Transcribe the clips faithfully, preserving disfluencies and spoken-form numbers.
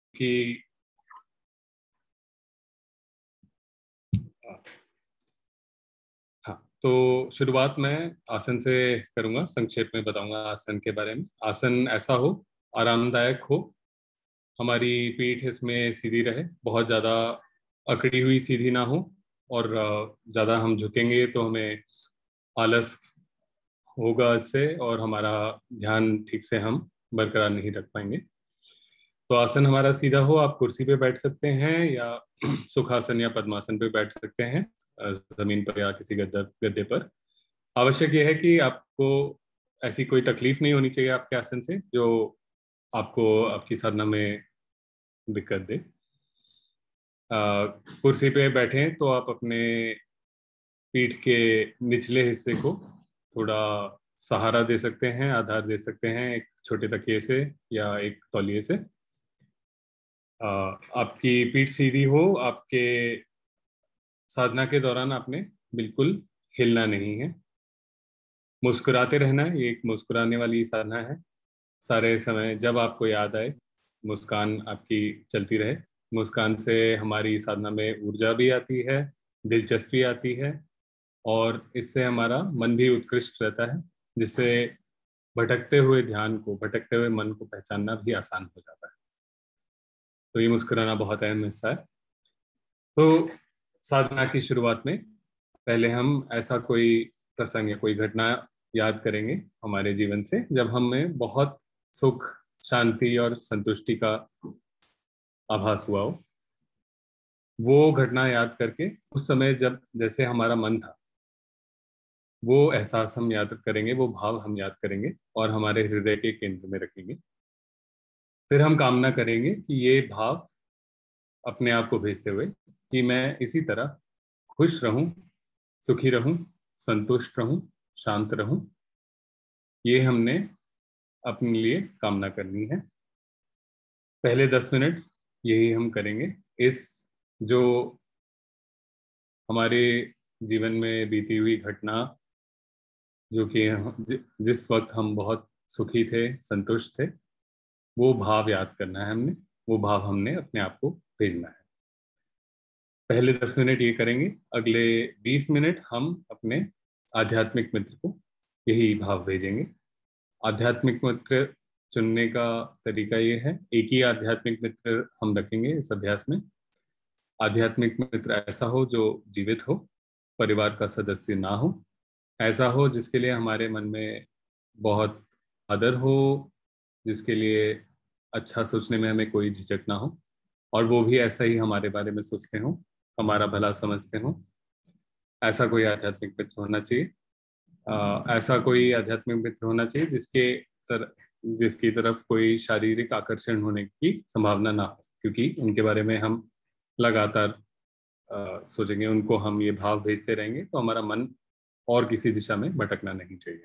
कि हाँ, तो शुरुआत मैं आसन से करूंगा। संक्षेप में बताऊंगा आसन के बारे में। आसन ऐसा हो, आरामदायक हो, हमारी पीठ इसमें सीधी रहे, बहुत ज़्यादा अकड़ी हुई सीधी ना हो, और अ, ज़्यादा हम झुकेंगे तो हमें आलस होगा इससे, और हमारा ध्यान ठीक से हम बरकरार नहीं रख पाएंगे। तो आसन हमारा सीधा हो, आप कुर्सी पे बैठ सकते हैं या सुखासन या पद्मासन पे बैठ सकते हैं, अ, जमीन पर या किसी गद्दे गद्दे पर। आवश्यक यह है कि आपको ऐसी कोई तकलीफ नहीं होनी चाहिए आपके आसन से जो आपको आपकी साधना में दिक्कत दे। अ, कुर्सी पे बैठें तो आप अपने पीठ के निचले हिस्से को थोड़ा सहारा दे सकते हैं, आधार दे सकते हैं, एक छोटे तकिए से या एक तौलिए से। अ, आपकी पीठ सीधी हो, आपके साधना के दौरान आपने बिल्कुल हिलना नहीं है, मुस्कुराते रहना है। ये एक मुस्कुराने वाली साधना है। सारे समय जब आपको याद आए, मुस्कान आपकी चलती रहे। मुस्कान से हमारी साधना में ऊर्जा भी आती है, दिलचस्पी आती है, और इससे हमारा मन भी उत्कृष्ट रहता है, जिससे भटकते हुए ध्यान को, भटकते हुए मन को पहचानना भी आसान हो जाता है। तो ये मुस्कुराना बहुत अहम हिस्सा है। तो साधना की शुरुआत में पहले हम ऐसा कोई प्रसंग या कोई घटना याद करेंगे हमारे जीवन से जब हमें बहुत सुख, शांति और संतुष्टि का आभास हुआ हो। वो घटना याद करके उस समय जब जैसे हमारा मन था, वो एहसास हम याद करेंगे, वो भाव हम याद करेंगे और हमारे हृदय के केंद्र में रखेंगे। फिर हम कामना करेंगे कि ये भाव अपने आप को भेजते हुए कि मैं इसी तरह खुश रहूं, सुखी रहूं, संतुष्ट रहूं, शांत रहूं। ये हमने अपने लिए कामना करनी है। पहले दस मिनट यही हम करेंगे। इस जो हमारे जीवन में बीती हुई घटना, जो कि जि, जिस वक्त हम बहुत सुखी थे, संतुष्ट थे, वो भाव याद करना है हमने। वो भाव हमने अपने आप को भेजना है। पहले दस मिनट ये करेंगे। अगले बीस मिनट हम अपने आध्यात्मिक मित्र को यही भाव भेजेंगे। आध्यात्मिक मित्र चुनने का तरीका ये है, एक ही आध्यात्मिक मित्र हम रखेंगे इस अभ्यास में। आध्यात्मिक मित्र ऐसा हो जो जीवित हो, परिवार का सदस्य ना हो, ऐसा हो जिसके लिए हमारे मन में बहुत आदर हो, जिसके लिए अच्छा सोचने में हमें कोई झिझक ना हो, और वो भी ऐसा ही हमारे बारे में सोचते हो, हमारा भला समझते हो। ऐसा कोई आध्यात्मिक मित्र होना चाहिए। अ, ऐसा कोई आध्यात्मिक मित्र होना चाहिए जिसके तर, जिसकी तरफ कोई शारीरिक आकर्षण होने की संभावना ना हो, क्योंकि उनके बारे में हम लगातार अ, सोचेंगे, उनको हम ये भाव भेजते रहेंगे, तो हमारा मन और किसी दिशा में भटकना नहीं चाहिए।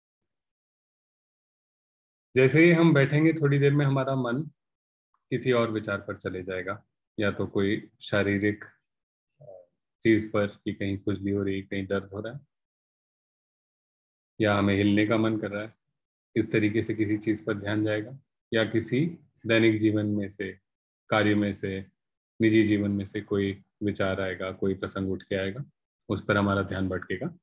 जैसे ही हम बैठेंगे थोड़ी देर में हमारा मन किसी और विचार पर चले जाएगा, या तो कोई शारीरिक अ, चीज पर कि कहीं खुजली हो रही, कहीं दर्द हो रहा है, या हमें हिलने का मन कर रहा है, इस तरीके से किसी चीज पर ध्यान जाएगा, या किसी दैनिक जीवन में से, कार्य में से, निजी जीवन में से कोई विचार आएगा, कोई प्रसंग उठ के आएगा, उस पर हमारा ध्यान भटकेगा।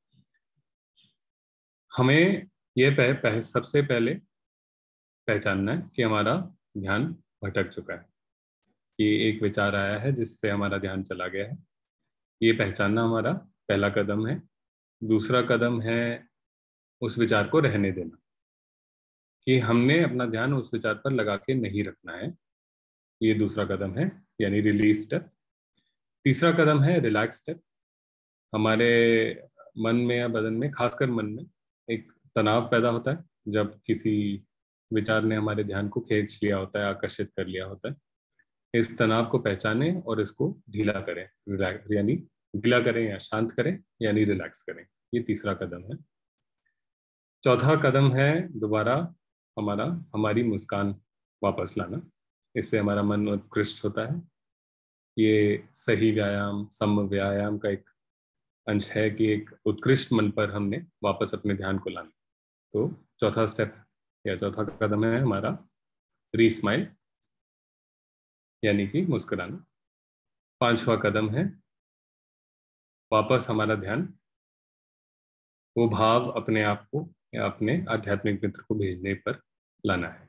हमें यह पह, पह, सबसे पहले पहचानना है कि हमारा ध्यान भटक चुका है, कि एक विचार आया है जिससे हमारा ध्यान चला गया है। ये पहचानना हमारा पहला कदम है। दूसरा कदम है उस विचार को रहने देना, कि हमने अपना ध्यान उस विचार पर लगा के नहीं रखना है। ये दूसरा कदम है, यानी रिलीज स्टेप। तीसरा कदम है रिलैक्स स्टेप। हमारे मन में या बदन में, खासकर मन में, एक तनाव पैदा होता है जब किसी विचार ने हमारे ध्यान को खींच लिया होता है, आकर्षित कर लिया होता है। इस तनाव को पहचानें और इसको ढीला करें, रिलैक्स यानी ढीला करें या शांत करें, यानी रिलैक्स करें। ये तीसरा कदम है। चौथा कदम है दोबारा हमारा हमारी मुस्कान वापस लाना। इससे हमारा मन उत्कृष्ट होता है। ये सही व्यायाम, सम व्यायाम का एक अंश है कि एक उत्कृष्ट मन पर हमने वापस अपने ध्यान को लाना। तो चौथा स्टेप या चौथा कदम है हमारा री स्माइल। यानी कि मुस्कुराना। पांचवा कदम है वापस हमारा ध्यान वो भाव अपने आप को या अपने आध्यात्मिक मित्र को भेजने पर लाना है।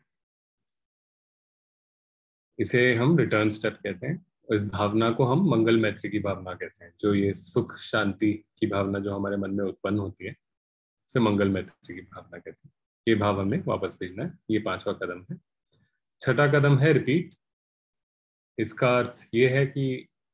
इसे हम रिटर्न स्टेप कहते हैं। इस भावना को हम मंगल मैत्री की भावना कहते हैं। जो ये सुख शांति की भावना जो हमारे मन में उत्पन्न होती है उसे मंगल मैत्री की भावना कहते हैं। ये भाव हमें वापस भेजना है। ये पांचवा कदम है। छठा कदम है रिपीट। इसका अर्थ ये है कि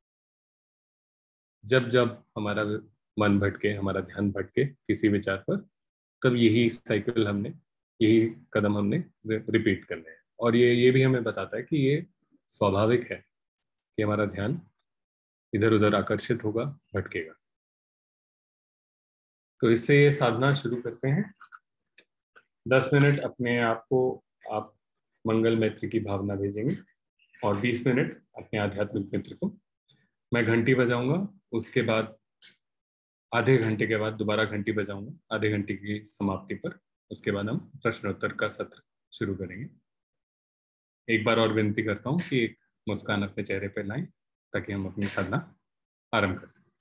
जब जब हमारा मन भटके, हमारा ध्यान भटके किसी विचार पर, तब यही साइकिल हमने, यही कदम हमने रिपीट करने हैं। और ये ये भी हमें बताता है कि ये स्वाभाविक है कि हमारा ध्यान इधर उधर आकर्षित होगा, भटकेगा। तो इससे ये साधना शुरू करते हैं। दस मिनट अपने आप को आप मंगल मैत्री की भावना भेजेंगे और बीस मिनट अपने आध्यात्मिक मित्र को। मैं घंटी बजाऊंगा, उसके बाद आधे घंटे के बाद दोबारा घंटी बजाऊंगा आधे घंटे की समाप्ति पर। उसके बाद हम प्रश्नोत्तर का सत्र शुरू करेंगे। एक बार और विनती करता हूँ कि एक मुस्कान अपने चेहरे पर लाएं ताकि हम अपनी साधना आरंभ कर सकें।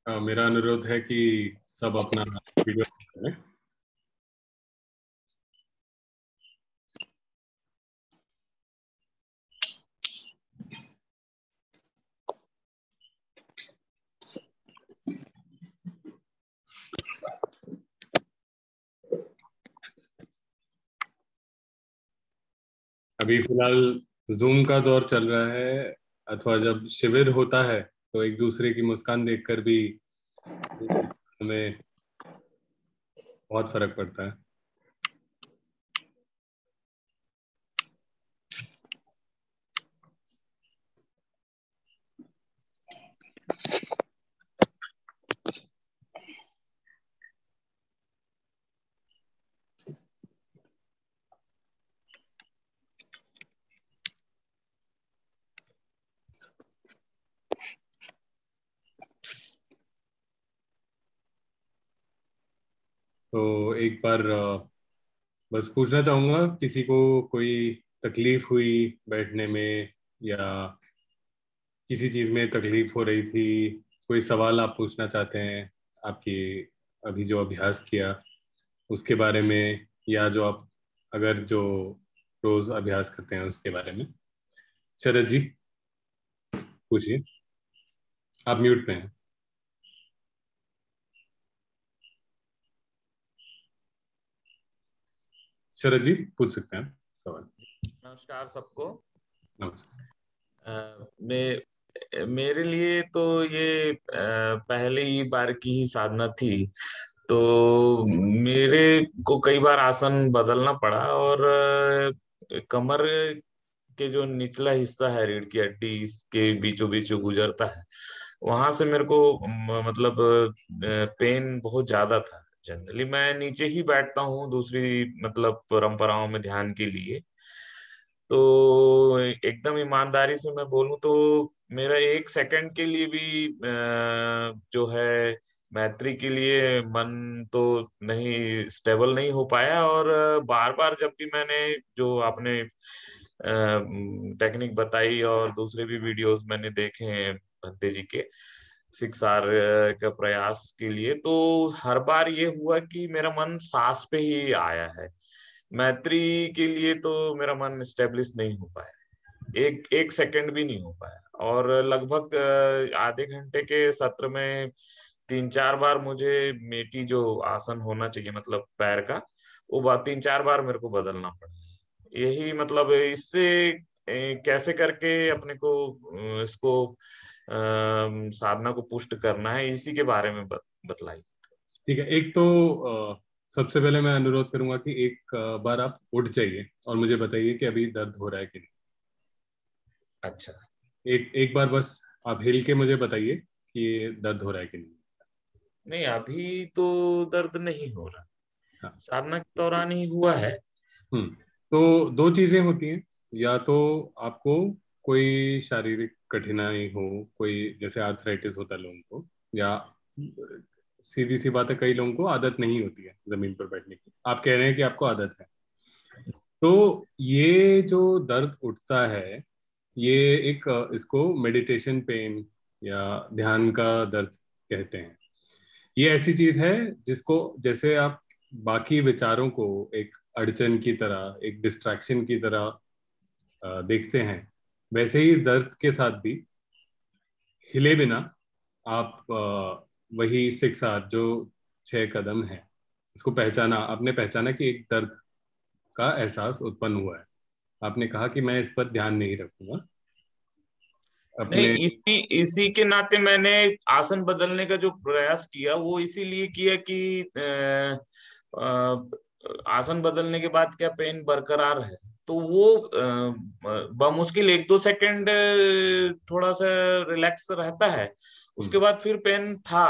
अ, मेरा अनुरोध है कि सब अपना वीडियो करें। अभी फिलहाल जूम का दौर चल रहा है, अथवा जब शिविर होता है तो एक दूसरे की मुस्कान देखकर भी हमें बहुत फर्क पड़ता है। तो एक बार अ, बस पूछना चाहूंगा, किसी को कोई तकलीफ हुई बैठने में, या किसी चीज में तकलीफ हो रही थी, कोई सवाल आप पूछना चाहते हैं आपकी अभी जो अभ्यास किया उसके बारे में, या जो आप अगर जो रोज अभ्यास करते हैं उसके बारे में? शरद जी, पूछिए। आप म्यूट पे हैं। शरद जी, पूछ सकते हैं सवाल। नमस्कार सबको। नमस्कार। अ, मैं मेरे लिए तो ये अ, पहले ही बार की ही साधना थी। तो मेरे को कई बार आसन बदलना पड़ा, और अ, कमर के जो निचला हिस्सा है, रीढ़ की हड्डी इसके बीचों बीच जो गुजरता है, वहां से मेरे को म, मतलब पेन बहुत ज्यादा था। जनरली मैं नीचे ही बैठता हूँ दूसरी मतलब परंपराओं में ध्यान के लिए। तो एकदम ईमानदारी से मैं बोलूं तो मेरा एक सेकंड के लिए भी अ, जो है मैत्री के लिए मन तो नहीं स्टेबल नहीं हो पाया। और बार बार जब भी मैंने जो आपने टेक्निक बताई और दूसरे भी वीडियोस मैंने देखे हैं भंते जी के शिक्षार का प्रयास के लिए, तो हर बार ये हुआ कि मेरा मन सांस पे ही आया है। मैत्री के लिए तो मेरा मन स्टेब्लिश नहीं हो पाया, एक एक सेकंड भी नहीं हो पाया। और लगभग अ, आधे घंटे के सत्र में तीन चार बार मुझे मेटी जो आसन होना चाहिए मतलब पैर का, वो बात तीन चार बार मेरे को बदलना पड़ा। यही मतलब इससे ए, कैसे करके अपने को अ, इसको अ, साधना को पुष्ट करना है, इसी के बारे में बत, बतलाई। ठीक है। एक तो अ, सबसे पहले मैं अनुरोध करूंगा कि एक अ, बार आप उठ जाइए और मुझे बताइए कि अभी दर्द हो रहा है कि अच्छा। नहीं। एक एक बार बस आप हिल के मुझे बताइए कि ये दर्द हो रहा है कि नहीं। नहीं, अभी तो दर्द नहीं हो रहा, हाँ। साधना के दौरान ही हुआ है। हम्म। तो दो चीजें होती हैं, या तो आपको कोई शारीरिक कठिनाई हो, कोई जैसे आर्थराइटिस होता है लोगों को, या सीधी सी बात है कई लोगों को आदत नहीं होती है जमीन पर बैठने की। आप कह रहे हैं कि आपको आदत है। तो ये जो दर्द उठता है, ये एक अ, इसको मेडिटेशन पेन या ध्यान का दर्द कहते हैं। ये ऐसी चीज है जिसको, जैसे आप बाकी विचारों को एक अड़चन की तरह, एक डिस्ट्रैक्शन की तरह अ, देखते हैं, वैसे ही दर्द के साथ भी हिले बिना आप अ, वही सिक्स आर जो छह कदम है उसको पहचाना, आपने पहचाना कि एक दर्द का एहसास उत्पन्न हुआ है। आपने कहा कि मैं इस पर ध्यान नहीं रखूंगा नहीं, अपने। इसी इसी के नाते मैंने आसन बदलने का जो प्रयास किया वो इसीलिए किया कि अ, अ, आसन बदलने के बाद क्या पेन बरकरार है, तो वो अ, बमुश्किल एक दो सेकंड थोड़ा सा रिलैक्स रहता है, उसके हम्म। बाद फिर पेन था।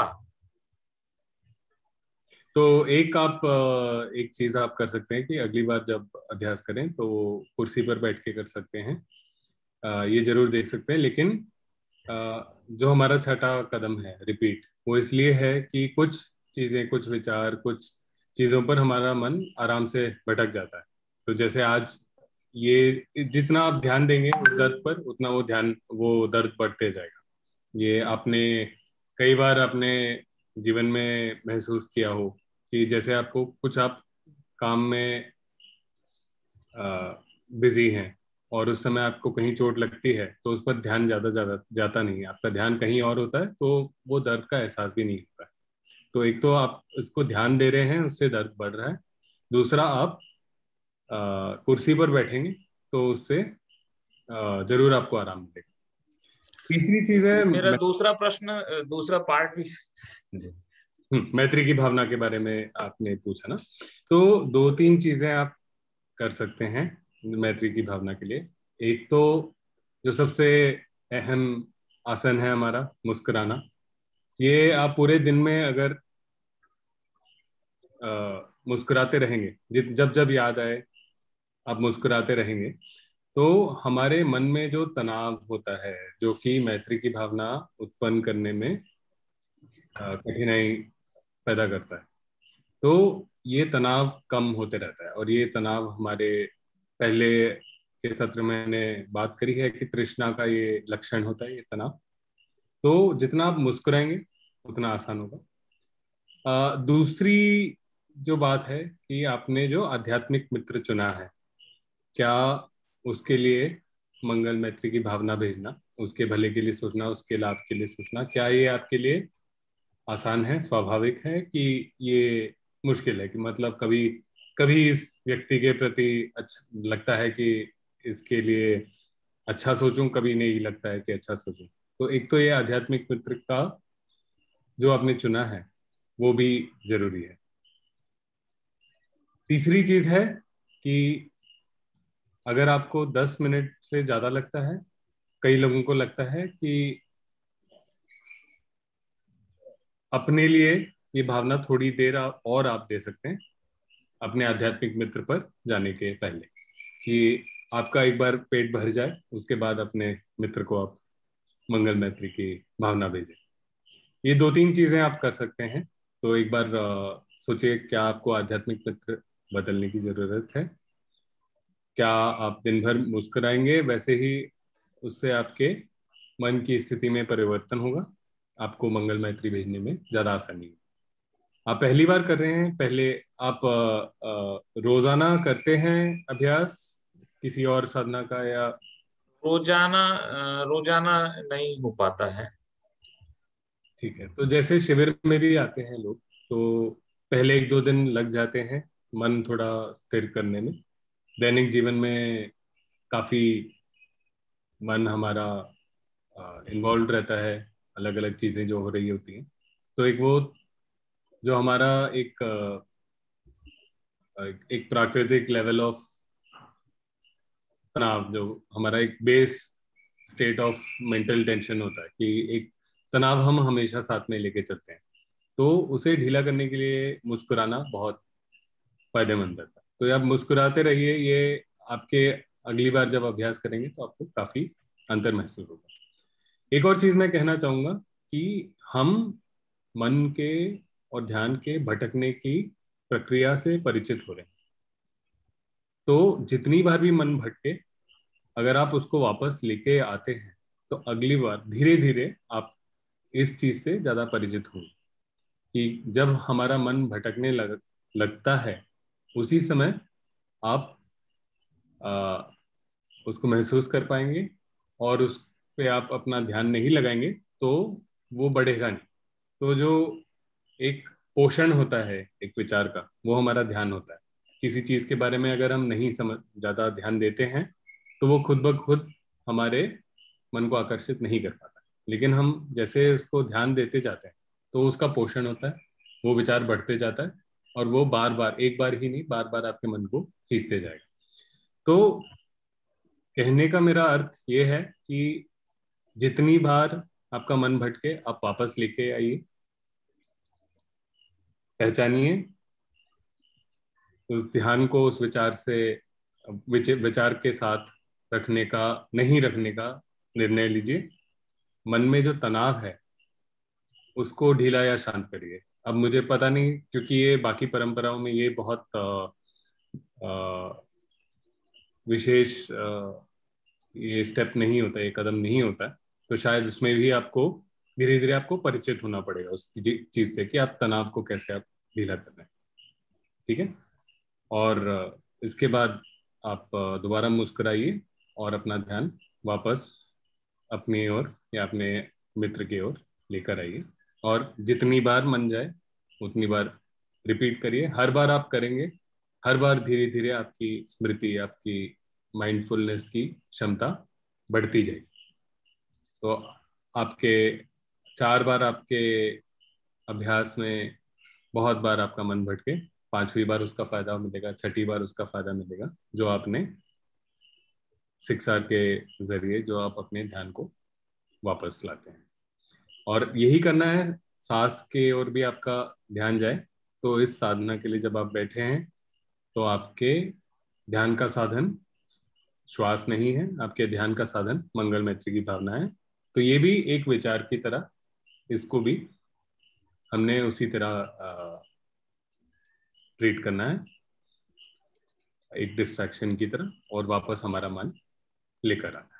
तो एक आप अ, एक चीज आप कर सकते हैं कि अगली बार जब अभ्यास करें तो कुर्सी पर बैठ के कर सकते हैं। अ, ये जरूर देख सकते हैं, लेकिन अ, जो हमारा छठा कदम है रिपीट, वो इसलिए है कि कुछ चीजें, कुछ विचार, कुछ चीजों पर हमारा मन आराम से भटक जाता है। तो जैसे आज ये जितना आप ध्यान देंगे उस दर्द पर, उतना वो ध्यान वो दर्द बढ़ते जाएगा। ये आपने कई बार अपने जीवन में महसूस किया हो कि जैसे आपको कुछ आप काम में बिजी हैं और उस समय आपको कहीं चोट लगती है तो उस पर ध्यान ज्यादा ज्यादा जाता नहीं है, आपका ध्यान कहीं और होता है, तो वो दर्द का एहसास भी नहीं होता है। तो एक तो आप इसको ध्यान दे रहे हैं, उससे दर्द बढ़ रहा है। दूसरा, आप अ, कुर्सी पर बैठेंगे तो उससे अ, जरूर आपको आराम मिलेगा। तीसरी चीज है मेरा मै- दूसरा प्रश्न, अ, दूसरा पार्ट भी जी। हम्म, मैत्री की भावना के बारे में आपने पूछा ना। तो दो तीन चीजें आप कर सकते हैं मैत्री की भावना के लिए। एक तो जो सबसे अहम आसन है हमारा, मुस्कुराना। ये आप पूरे दिन में अगर अ, मुस्कुराते रहेंगे, जित जब जब याद आए आप मुस्कुराते रहेंगे, तो हमारे मन में जो तनाव होता है, जो कि मैत्री की भावना उत्पन्न करने में अ, कठिनाई पैदा करता है, तो ये तनाव कम होते रहता है। और ये तनाव हमारे पहले के सत्र में मैंने बात करी है कि तृष्णा का ये लक्षण होता है, ये तनाव। तो जितना आप मुस्कुराएंगे उतना आसान होगा। अ, दूसरी जो बात है कि आपने जो आध्यात्मिक मित्र चुना है, क्या उसके लिए मंगल मैत्री की भावना भेजना, उसके भले के लिए सोचना, उसके लाभ के लिए सोचना, क्या ये आपके लिए आसान है, स्वाभाविक है, कि ये मुश्किल है? कि मतलब कभी कभी इस व्यक्ति के प्रति अच्छा लगता है कि इसके लिए अच्छा सोचूं, कभी नहीं लगता है कि अच्छा सोचूं। तो एक तो ये आध्यात्मिक मित्र का जो आपने चुना है वो भी जरूरी है। तीसरी चीज है कि अगर आपको दस मिनट से ज्यादा लगता है, कई लोगों को लगता है कि अपने लिए ये भावना थोड़ी देर आप और आप दे सकते हैं अपने आध्यात्मिक मित्र पर जाने के पहले, कि आपका एक बार पेट भर जाए, उसके बाद अपने मित्र को आप मंगल मैत्री की भावना भेजें। ये दो तीन चीजें आप कर सकते हैं। तो एक बार अ, सोचिए, क्या आपको आध्यात्मिक मित्र बदलने की जरूरत है? क्या आप दिन भर मुस्कुराएंगे, वैसे ही उससे आपके मन की स्थिति में परिवर्तन होगा, आपको मंगल मैत्री भेजने में ज्यादा आसानी होगी। आप पहली बार कर रहे हैं, पहले आप अ, अ, रोजाना करते हैं अभ्यास किसी और साधना का, या? रोजाना अ, रोजाना नहीं हो पाता है। ठीक है, तो जैसे शिविर में भी आते हैं लोग, तो पहले एक दो दिन लग जाते हैं मन थोड़ा स्थिर करने में। दैनिक जीवन में काफी मन हमारा इन्वॉल्व रहता है, अलग अलग चीजें जो हो रही होती हैं। तो एक वो जो हमारा एक अ, एक प्राकृतिक लेवल ऑफ तनाव, जो हमारा एक base state of mental tension होता है, कि एक तनाव हम हमेशा साथ में लेके चलते हैं, तो उसे ढीला करने के लिए मुस्कुराना बहुत फायदेमंद रहता है। तो ये आप मुस्कुराते रहिए, ये आपके अगली बार जब अभ्यास करेंगे तो आपको काफी अंतर महसूस होगा। एक और चीज मैं कहना चाहूंगा कि हम मन के और ध्यान के भटकने की प्रक्रिया से परिचित हो रहे हैं। तो जितनी बार भी मन भटके, अगर आप उसको वापस लेके आते हैं, तो अगली बार धीरे धीरे आप इस चीज से ज्यादा परिचित होंगे कि जब हमारा मन भटकने लग, लगता है, उसी समय आप आ, उसको महसूस कर पाएंगे, और उस पे आप अपना ध्यान नहीं लगाएंगे तो वो बढ़ेगा नहीं। तो जो एक पोषण होता है एक विचार का, वो हमारा ध्यान होता है। किसी चीज के बारे में अगर हम नहीं समझ ज्यादा ध्यान देते हैं, तो वो खुद ब खुद हमारे मन को आकर्षित नहीं कर पाता। लेकिन हम जैसे उसको ध्यान देते जाते हैं, तो उसका पोषण होता है, वो विचार बढ़ते जाता है, और वो बार बार, एक बार ही नहीं, बार बार आपके मन को खींचते जाएगा। तो कहने का मेरा अर्थ ये है कि जितनी बार आपका मन भटके, आप वापस लेके आइए, पहचानिए उस ध्यान को, उस विचार से विच, विचार के साथ रखने का, नहीं रखने का निर्णय लीजिए। मन में जो तनाव है उसको ढीला या शांत करिए। अब मुझे पता नहीं, क्योंकि ये बाकी परंपराओं में ये बहुत अ, अ, विशेष अ, ये स्टेप नहीं होता, ये कदम नहीं होता है, तो शायद उसमें भी आपको धीरे धीरे आपको परिचित होना पड़ेगा उस चीज से कि आप तनाव को कैसे आप ढीला कर रहे हैं। ठीक है। और इसके बाद आप दोबारा मुस्कुराइए और अपना ध्यान वापस अपनी ओर या अपने मित्र की ओर लेकर आइए, और जितनी बार मन जाए उतनी बार रिपीट करिए। हर बार आप करेंगे, हर बार धीरे धीरे आपकी स्मृति, आपकी माइंडफुलनेस की क्षमता बढ़ती जाएगी। तो आपके चार बार आपके अभ्यास में बहुत बार आपका मन भटके, पांचवी बार उसका फायदा मिलेगा, छठी बार उसका फायदा मिलेगा, जो आपने शिक्षा के जरिए जो आप अपने ध्यान को वापस लाते हैं। और यही करना है, सांस के ओर भी आपका ध्यान जाए। तो इस साधना के लिए जब आप बैठे हैं तो आपके ध्यान का साधन श्वास नहीं है, आपके ध्यान का साधन मंगल मैत्री की भावना है। तो ये भी एक विचार की तरह, इसको भी हमने उसी तरह ट्रीट करना है, एक डिस्ट्रैक्शन की तरह, और वापस हमारा मन लेकर आना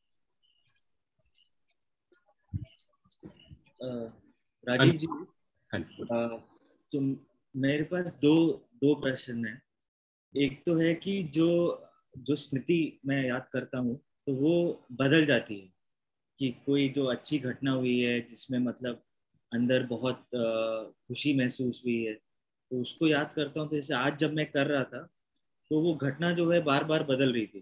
है। राजीव जी, हाँ जी, तो मेरे पास दो दो प्रश्न है। एक तो है कि जो जो स्मृति मैं याद करता हूँ तो वो बदल जाती है, कि कोई जो अच्छी घटना हुई है जिसमें मतलब अंदर बहुत खुशी महसूस हुई है, तो उसको याद करता हूँ। तो जैसे आज जब मैं कर रहा था तो वो घटना जो है बार बार बदल रही थी।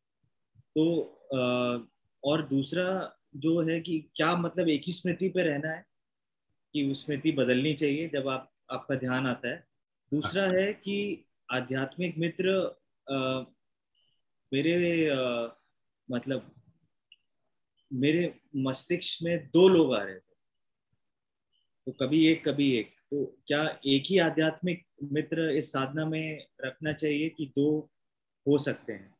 तो और दूसरा जो है कि क्या मतलब एक ही स्मृति पे रहना है कि वो स्मृति बदलनी चाहिए जब आप आपका ध्यान आता है। दूसरा है कि आध्यात्मिक मित्र आ, मेरे आ, मतलब मेरे मस्तिष्क में दो लोग आ रहे थे, तो कभी एक कभी एक, तो क्या एक ही आध्यात्मिक मित्र इस साधना में रखना चाहिए कि दो हो सकते हैं?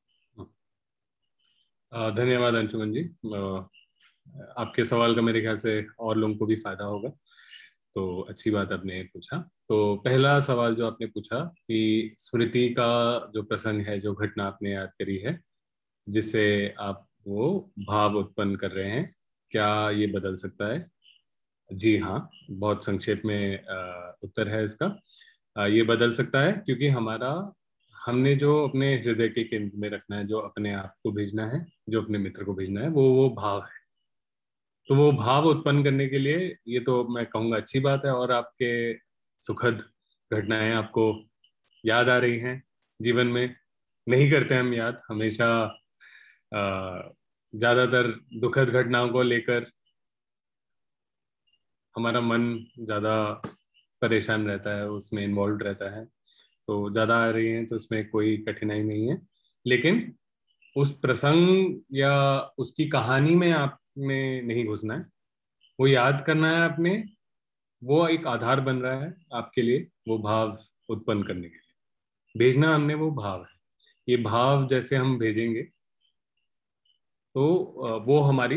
धन्यवाद अंशुमन जी। आपके सवाल का मेरे ख्याल से और लोगों को भी फायदा होगा, तो अच्छी बात आपने पूछा। तो पहला सवाल जो आपने पूछा कि स्मृति का जो प्रसंग है, जो घटना आपने याद करी है, जिससे आप वो भाव उत्पन्न कर रहे हैं, क्या ये बदल सकता है? जी हाँ, बहुत संक्षेप में उत्तर है इसका। ये बदल सकता है, क्योंकि हमारा हमने जो अपने हृदय के केंद्र में रखना है, जो अपने आप को भेजना है, जो अपने मित्र को भेजना है, वो वो भाव है। तो वो भाव उत्पन्न करने के लिए ये तो मैं कहूँगा अच्छी बात है। और आपके सुखद घटनाएं आपको याद आ रही हैं जीवन में, नहीं करते हम याद हमेशा ज़्यादातर दुखद घटनाओं को लेकर हमारा मन ज़्यादा परेशान रहता है, उसमें इन्वॉल्व रहता है। तो ज़्यादा आ रही हैं तो उसमें कोई कठिनाई नहीं है, लेकिन उस प्रसंग या उसकी कहानी में आपने नहीं घुसना है। वो याद करना है आपने, वो एक आधार बन रहा है आपके लिए वो भाव उत्पन्न करने के लिए। भेजना हमने वो भाव है। ये भाव जैसे हम भेजेंगे तो वो हमारी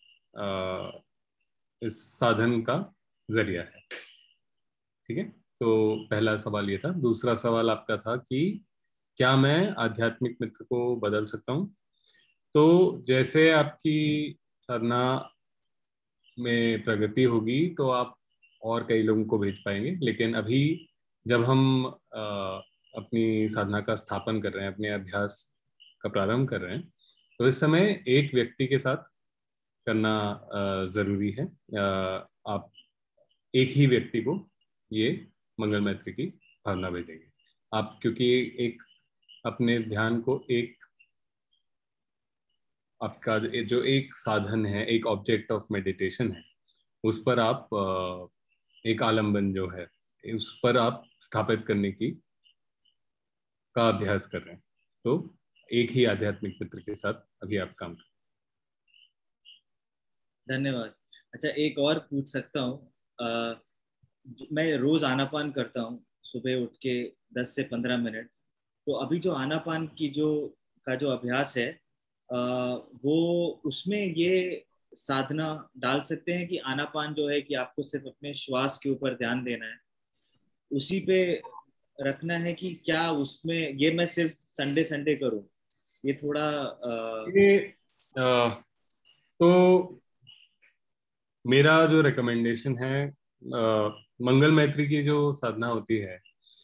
इस साधन का जरिया है। ठीक है। तो पहला सवाल ये था। दूसरा सवाल आपका था कि क्या मैं आध्यात्मिक मित्र को बदल सकता हूँ? तो जैसे आपकी साधना में प्रगति होगी तो आप और कई लोगों को भेज पाएंगे, लेकिन अभी जब हम आ, अपनी साधना का स्थापन कर रहे हैं, अपने अभ्यास का प्रारंभ कर रहे हैं, तो इस समय एक व्यक्ति के साथ करना ज़रूरी है। आ, आप एक ही व्यक्ति को ये मंगल मैत्री की भावना भेजेंगे आप, क्योंकि एक अपने ध्यान को एक आपका जो एक साधन है, एक ऑब्जेक्ट ऑफ मेडिटेशन है, उस पर आप एक आलंबन जो है उस पर आप स्थापित करने की का अभ्यास कर रहे हैं। तो एक ही आध्यात्मिक मित्र के साथ अभी आप काम करें। धन्यवाद। अच्छा, एक और पूछ सकता हूँ? मैं रोज आनापान करता हूँ सुबह उठ के दस से पंद्रह मिनट। तो अभी जो आनापान की जो का जो अभ्यास है, आ, वो उसमें ये साधना डाल सकते हैं कि आनापान जो है कि आपको सिर्फ अपने श्वास के ऊपर ध्यान देना है, उसी पे रखना है, कि क्या उसमें ये मैं सिर्फ संडे संडे करूँ? ये थोड़ा आ... ये आ, तो मेरा जो रिकमेंडेशन है, आ, मंगल मैत्री की जो साधना होती है,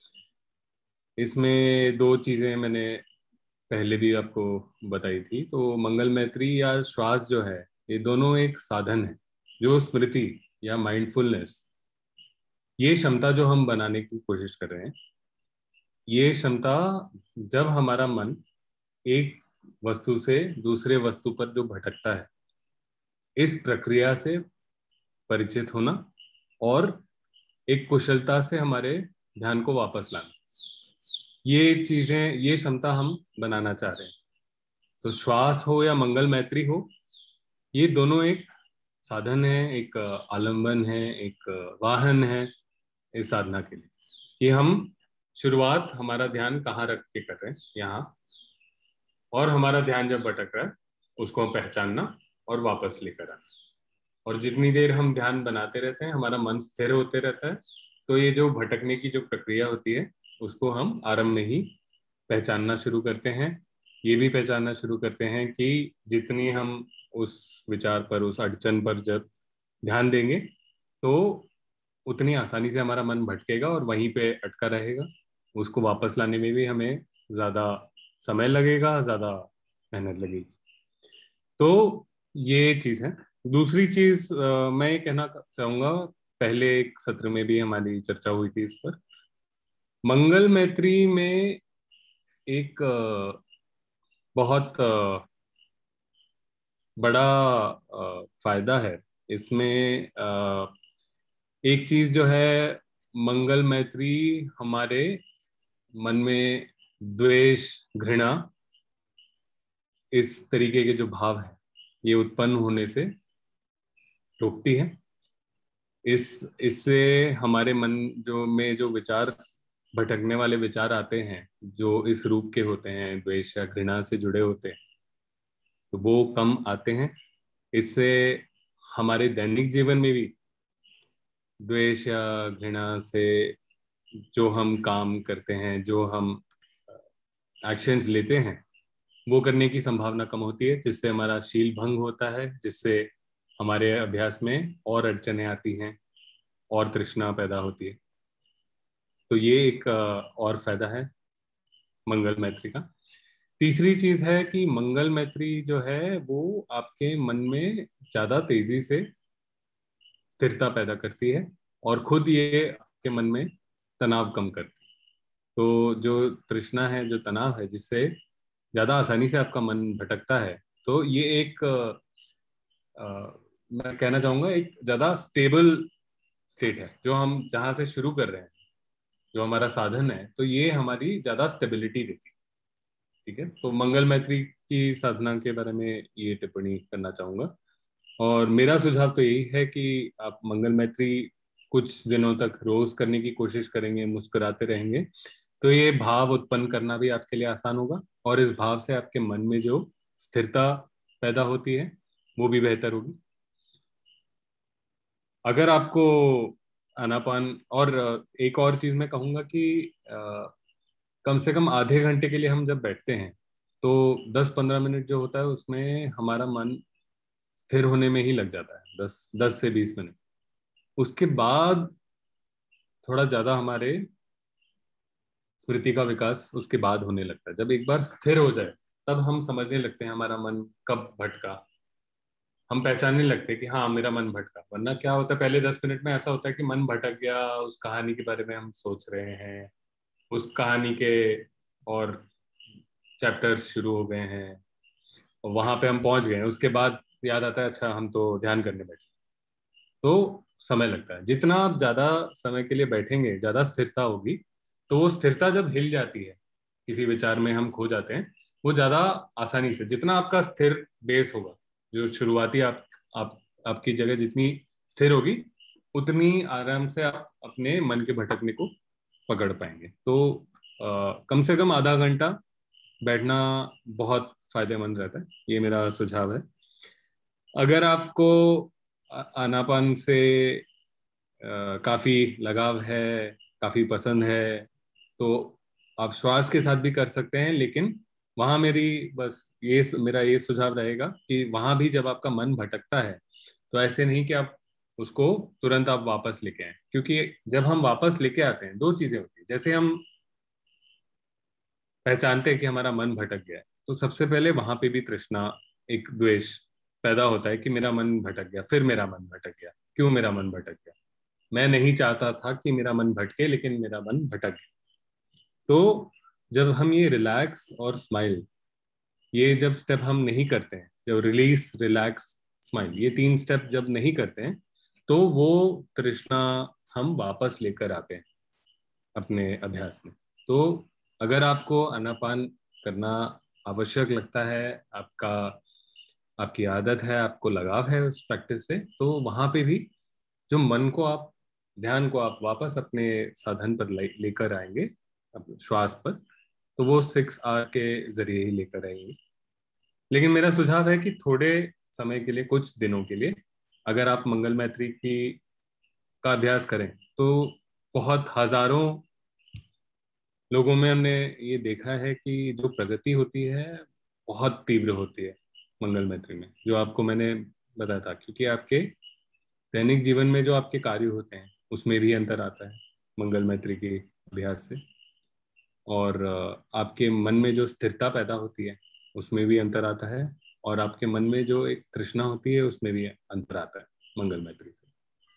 इसमें दो चीजें मैंने पहले भी आपको बताई थी। तो मंगल मैत्री या श्वास जो है, ये दोनों एक साधन है। जो स्मृति या माइंडफुलनेस, ये क्षमता जो हम बनाने की कोशिश कर रहे हैं, ये क्षमता जब हमारा मन एक वस्तु से दूसरे वस्तु पर जो भटकता है, इस प्रक्रिया से परिचित होना और एक कुशलता से हमारे ध्यान को वापस लाना, ये चीजें, ये क्षमता हम बनाना चाह रहे हैं। तो श्वास हो या मंगल मैत्री हो, ये दोनों एक साधन है, एक आलंबन है, एक वाहन है इस साधना के लिए, कि हम शुरुआत हमारा ध्यान कहाँ रख के कर रहे हैं, यहाँ, और हमारा ध्यान जब भटक रहा है उसको पहचानना और वापस लेकर आना। और जितनी देर हम ध्यान बनाते रहते हैं, हमारा मन स्थिर होते रहता है, तो ये जो भटकने की जो प्रक्रिया होती है, उसको हम आरंभ में ही पहचानना शुरू करते हैं। ये भी पहचानना शुरू करते हैं कि जितनी हम उस विचार पर, उस अड़चन पर जब ध्यान देंगे, तो उतनी आसानी से हमारा मन भटकेगा और वहीं पे अटका रहेगा। उसको वापस लाने में भी हमें ज़्यादा समय लगेगा, ज़्यादा मेहनत लगेगी। तो ये चीज़ है। दूसरी चीज़ मैं ये कहना चाहूँगा, पहले एक सत्र में भी हमारी चर्चा हुई थी इस पर। मंगल मैत्री में एक बहुत बड़ा फायदा है इसमें। एक चीज जो है, मंगल मैत्री हमारे मन में द्वेष, घृणा, इस तरीके के जो भाव है, ये उत्पन्न होने से रोकती है। इस इससे हमारे मन जो में जो विचार, भटकने वाले विचार आते हैं, जो इस रूप के होते हैं, द्वेष या घृणा से जुड़े होते हैं, तो वो कम आते हैं। इससे हमारे दैनिक जीवन में भी द्वेष या घृणा से जो हम काम करते हैं, जो हम एक्शंस लेते हैं, वो करने की संभावना कम होती है, जिससे हमारा शील भंग होता है, जिससे हमारे अभ्यास में और अड़चनें आती हैं और तृष्णा पैदा होती है। तो ये एक और फायदा है मंगल मैत्री का। तीसरी चीज है कि मंगल मैत्री जो है वो आपके मन में ज्यादा तेजी से स्थिरता पैदा करती है और खुद ये आपके मन में तनाव कम करती है। तो जो तृष्णा है, जो तनाव है, जिससे ज्यादा आसानी से आपका मन भटकता है, तो ये एक आ, मैं कहना चाहूंगा एक ज्यादा स्टेबल स्टेट है, जो हम जहां से शुरू कर रहे हैं, जो हमारा साधन है, तो ये हमारी ज्यादा स्टेबिलिटी देती है। ठीक है, तो मंगल मैत्री की साधना के बारे में ये टिप्पणी करना चाहूंगा। और मेरा सुझाव तो यही है कि आप मंगल मैत्री कुछ दिनों तक रोज करने की कोशिश करेंगे, मुस्कुराते रहेंगे, तो ये भाव उत्पन्न करना भी आपके लिए आसान होगा, और इस भाव से आपके मन में जो स्थिरता पैदा होती है वो भी बेहतर होगी। अगर आपको आनापान, और एक और चीज मैं कहूंगा कि आ, कम से कम आधे घंटे के लिए हम जब बैठते हैं, तो दस पंद्रह मिनट जो होता है उसमें हमारा मन स्थिर होने में ही लग जाता है, दस दस से बीस मिनट। उसके बाद थोड़ा ज्यादा हमारे स्मृति का विकास उसके बाद होने लगता है। जब एक बार स्थिर हो जाए, तब हम समझने लगते हैं हमारा मन कब भटका, हम पहचानने लगते हैं कि हाँ मेरा मन भटका। वरना क्या होता है, पहले दस मिनट में ऐसा होता है कि मन भटक गया, उस कहानी के बारे में हम सोच रहे हैं, उस कहानी के और चैप्टर्स शुरू हो गए हैं और वहां पे हम पहुंच गए हैं। उसके बाद याद आता है अच्छा हम तो ध्यान करने बैठे। तो समय लगता है। जितना आप ज्यादा समय के लिए बैठेंगे, ज्यादा स्थिरता होगी, तो वो स्थिरता जब हिल जाती है, किसी विचार में हम खो जाते हैं, वो ज्यादा आसानी से, जितना आपका स्थिर बेस होगा, जो शुरुआती आप, आप आपकी जगह जितनी स्थिर होगी, उतनी आराम से आप अपने मन के भटकने को पकड़ पाएंगे। तो आ, कम से कम आधा घंटा बैठना बहुत फायदेमंद रहता है, ये मेरा सुझाव है। अगर आपको आ- आनापान से आ, काफी लगाव है, काफी पसंद है, तो आप श्वास के साथ भी कर सकते हैं। लेकिन वहां मेरी बस ये मेरा ये सुझाव रहेगा कि वहां भी जब आपका मन भटकता है, तो ऐसे नहीं कि आप उसको तुरंत आप वापस लेके आए, क्योंकि जब हम वापस लेके आते हैं दो चीजें होती है। जैसे हम पहचानते हैं कि हमारा मन भटक गया है, तो सबसे पहले वहां पे भी तृष्णा, एक द्वेष पैदा होता है कि मेरा मन भटक गया, फिर मेरा मन भटक गया, क्यों मेरा मन भटक गया, मैं नहीं चाहता था कि मेरा मन भटके लेकिन मेरा मन भटक गया। तो जब हम ये रिलैक्स और स्माइल, ये जब स्टेप हम नहीं करते हैं, जब रिलीज, रिलैक्स, स्माइल, ये तीन स्टेप जब नहीं करते हैं, तो वो तृष्णा हम वापस लेकर आते हैं अपने अभ्यास में। तो अगर आपको आनापान करना आवश्यक लगता है, आपका आपकी आदत है, आपको लगाव है उस प्रैक्टिस से, तो वहां पे भी जो मन को आप, ध्यान को आप वापस अपने साधन पर ले- लेकर आएंगे, अपने श्वास पर, तो वो सिक्स आर के जरिए ही लेकर आएंगे। लेकिन मेरा सुझाव है कि थोड़े समय के लिए, कुछ दिनों के लिए, अगर आप मंगल मैत्री की का अभ्यास करें, तो बहुत हजारों लोगों में हमने ये देखा है कि जो प्रगति होती है बहुत तीव्र होती है मंगल मैत्री में, जो आपको मैंने बताया था। क्योंकि आपके दैनिक जीवन में जो आपके कार्य होते हैं उसमें भी अंतर आता है मंगल मैत्री के अभ्यास से, और अ, आपके मन में जो स्थिरता पैदा होती है उसमें भी अंतर आता है, और आपके मन में जो एक तृष्णा होती है उसमें भी अंतर आता है मंगल मैत्री से।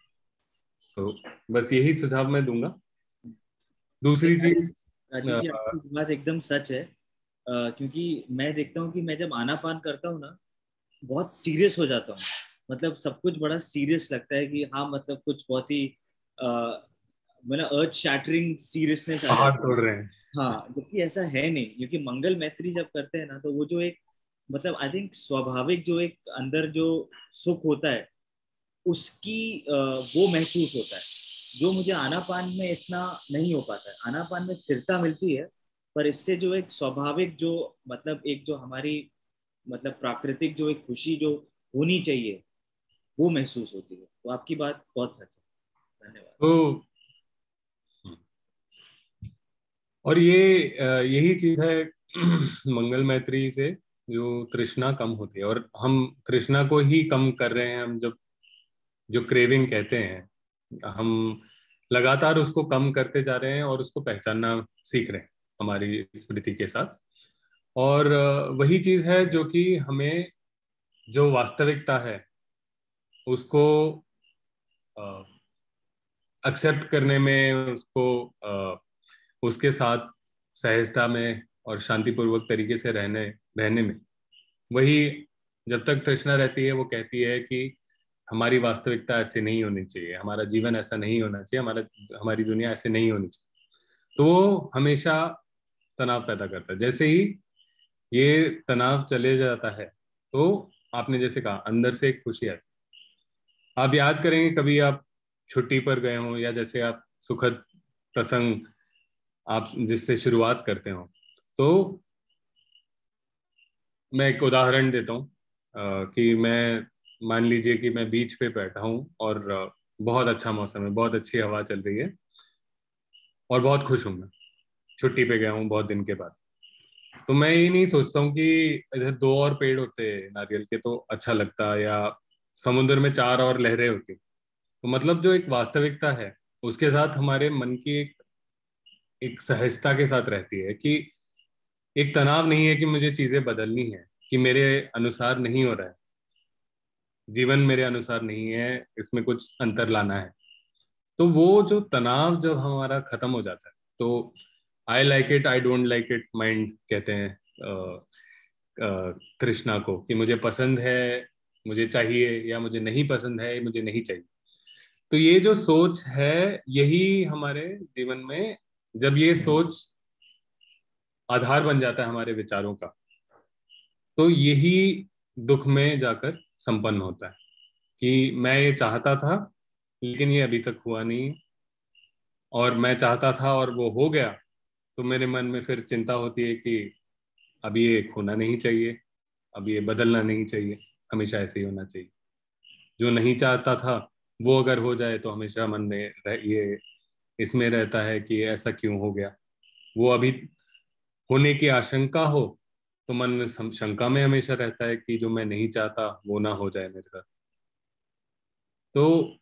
तो बस यही सुझाव मैं दूंगा। दूसरी चीज, राजीव जी, आपकी बात एकदम सच है। अ, क्योंकि मैं देखता हूँ कि मैं जब आनापान करता हूँ ना, बहुत सीरियस हो जाता हूँ। मतलब सब कुछ बड़ा सीरियस लगता है कि हाँ, मतलब कुछ बहुत ही अ, मतलब अर्थ शैटरिंग सीरियसनेस आ पहाड़ जाती है। तोड़ रहे हैं। हाँ, जबकि ऐसा है नहीं, क्योंकि मंगल मैत्री जब करते हैं ना, तो वो जो एक, मतलब आई थिंक स्वाभाविक जो एक अंदर जो सुख होता है, उसकी अ, वो महसूस होता है, जो मुझे आनापान में इतना नहीं हो पाता है। आनापान में स्थिरता मिलती है, पर इससे जो एक स्वाभाविक जो, मतलब एक जो हमारी, मतलब प्राकृतिक जो एक खुशी जो होनी चाहिए, वो महसूस होती है। तो आपकी बात बहुत सच है। धन्यवाद। तो और ये अ, यही चीज है मंगल मैत्री से जो तृष्णा कम होती है, और हम तृष्णा को ही कम कर रहे हैं। हम जब जो क्रेविंग कहते हैं, हम लगातार उसको कम करते जा रहे हैं और उसको पहचानना सीख रहे हैं हमारी स्मृति के साथ। और अ, वही चीज है जो कि हमें, जो वास्तविकता है उसको एक्सेप्ट करने में, उसको अ, उसके साथ सहजता में और शांतिपूर्वक तरीके से रहने रहने में, वही, जब तक तृष्णा रहती है वो कहती है कि हमारी वास्तविकता ऐसे नहीं होनी चाहिए, हमारा जीवन ऐसा नहीं होना चाहिए, हमारा हमारी दुनिया ऐसे नहीं होनी चाहिए, तो वो हमेशा तनाव पैदा करता है। जैसे ही ये तनाव चले जाता है, तो आपने जैसे कहा अंदर से एक खुशी आती है। आप याद करेंगे कभी आप छुट्टी पर गए हों, या जैसे आप सुखद प्रसंग आप जिससे शुरुआत करते हो, तो मैं एक उदाहरण देता हूँ अ, कि मैं, मान लीजिए कि मैं बीच पे बैठा हूँ और अ, बहुत अच्छा मौसम है, बहुत अच्छी हवा चल रही है, और बहुत खुश हूँ मैं, छुट्टी पे गया हूँ बहुत दिन के बाद। तो मैं ये नहीं सोचता हूँ कि इधर दो और पेड़ होते नारियल के तो अच्छा लगता, या समुद्र में चार और लहरें होती। तो मतलब जो एक वास्तविकता है उसके साथ हमारे मन की एक एक सहजता के साथ रहती है कि एक तनाव नहीं है कि मुझे चीजें बदलनी है, कि मेरे अनुसार नहीं हो रहा है, जीवन मेरे अनुसार नहीं है, इसमें कुछ अंतर लाना है। तो वो जो तनाव जब हमारा खत्म हो जाता है, तो I like it, I don't like it mind कहते हैं अ, अ, तृष्णा को, कि मुझे पसंद है, मुझे चाहिए, या मुझे नहीं पसंद है, मुझे नहीं चाहिए। तो ये जो सोच है, यही हमारे जीवन में, जब ये सोच आधार बन जाता है हमारे विचारों का, तो यही दुख में जाकर संपन्न होता है कि मैं ये चाहता था लेकिन ये अभी तक हुआ नहीं, और मैं चाहता था और वो हो गया, तो मेरे मन में फिर चिंता होती है कि अब ये खोना नहीं चाहिए, अब ये बदलना नहीं चाहिए, हमेशा ऐसे ही होना चाहिए। जो नहीं चाहता था वो अगर हो जाए तो हमेशा मन में रह, ये इसमें रहता है कि ऐसा क्यों हो गया। वो अभी होने की आशंका हो तो मन में सं- शंका में हमेशा रहता है कि जो मैं नहीं चाहता वो ना हो जाए मेरे साथ। तो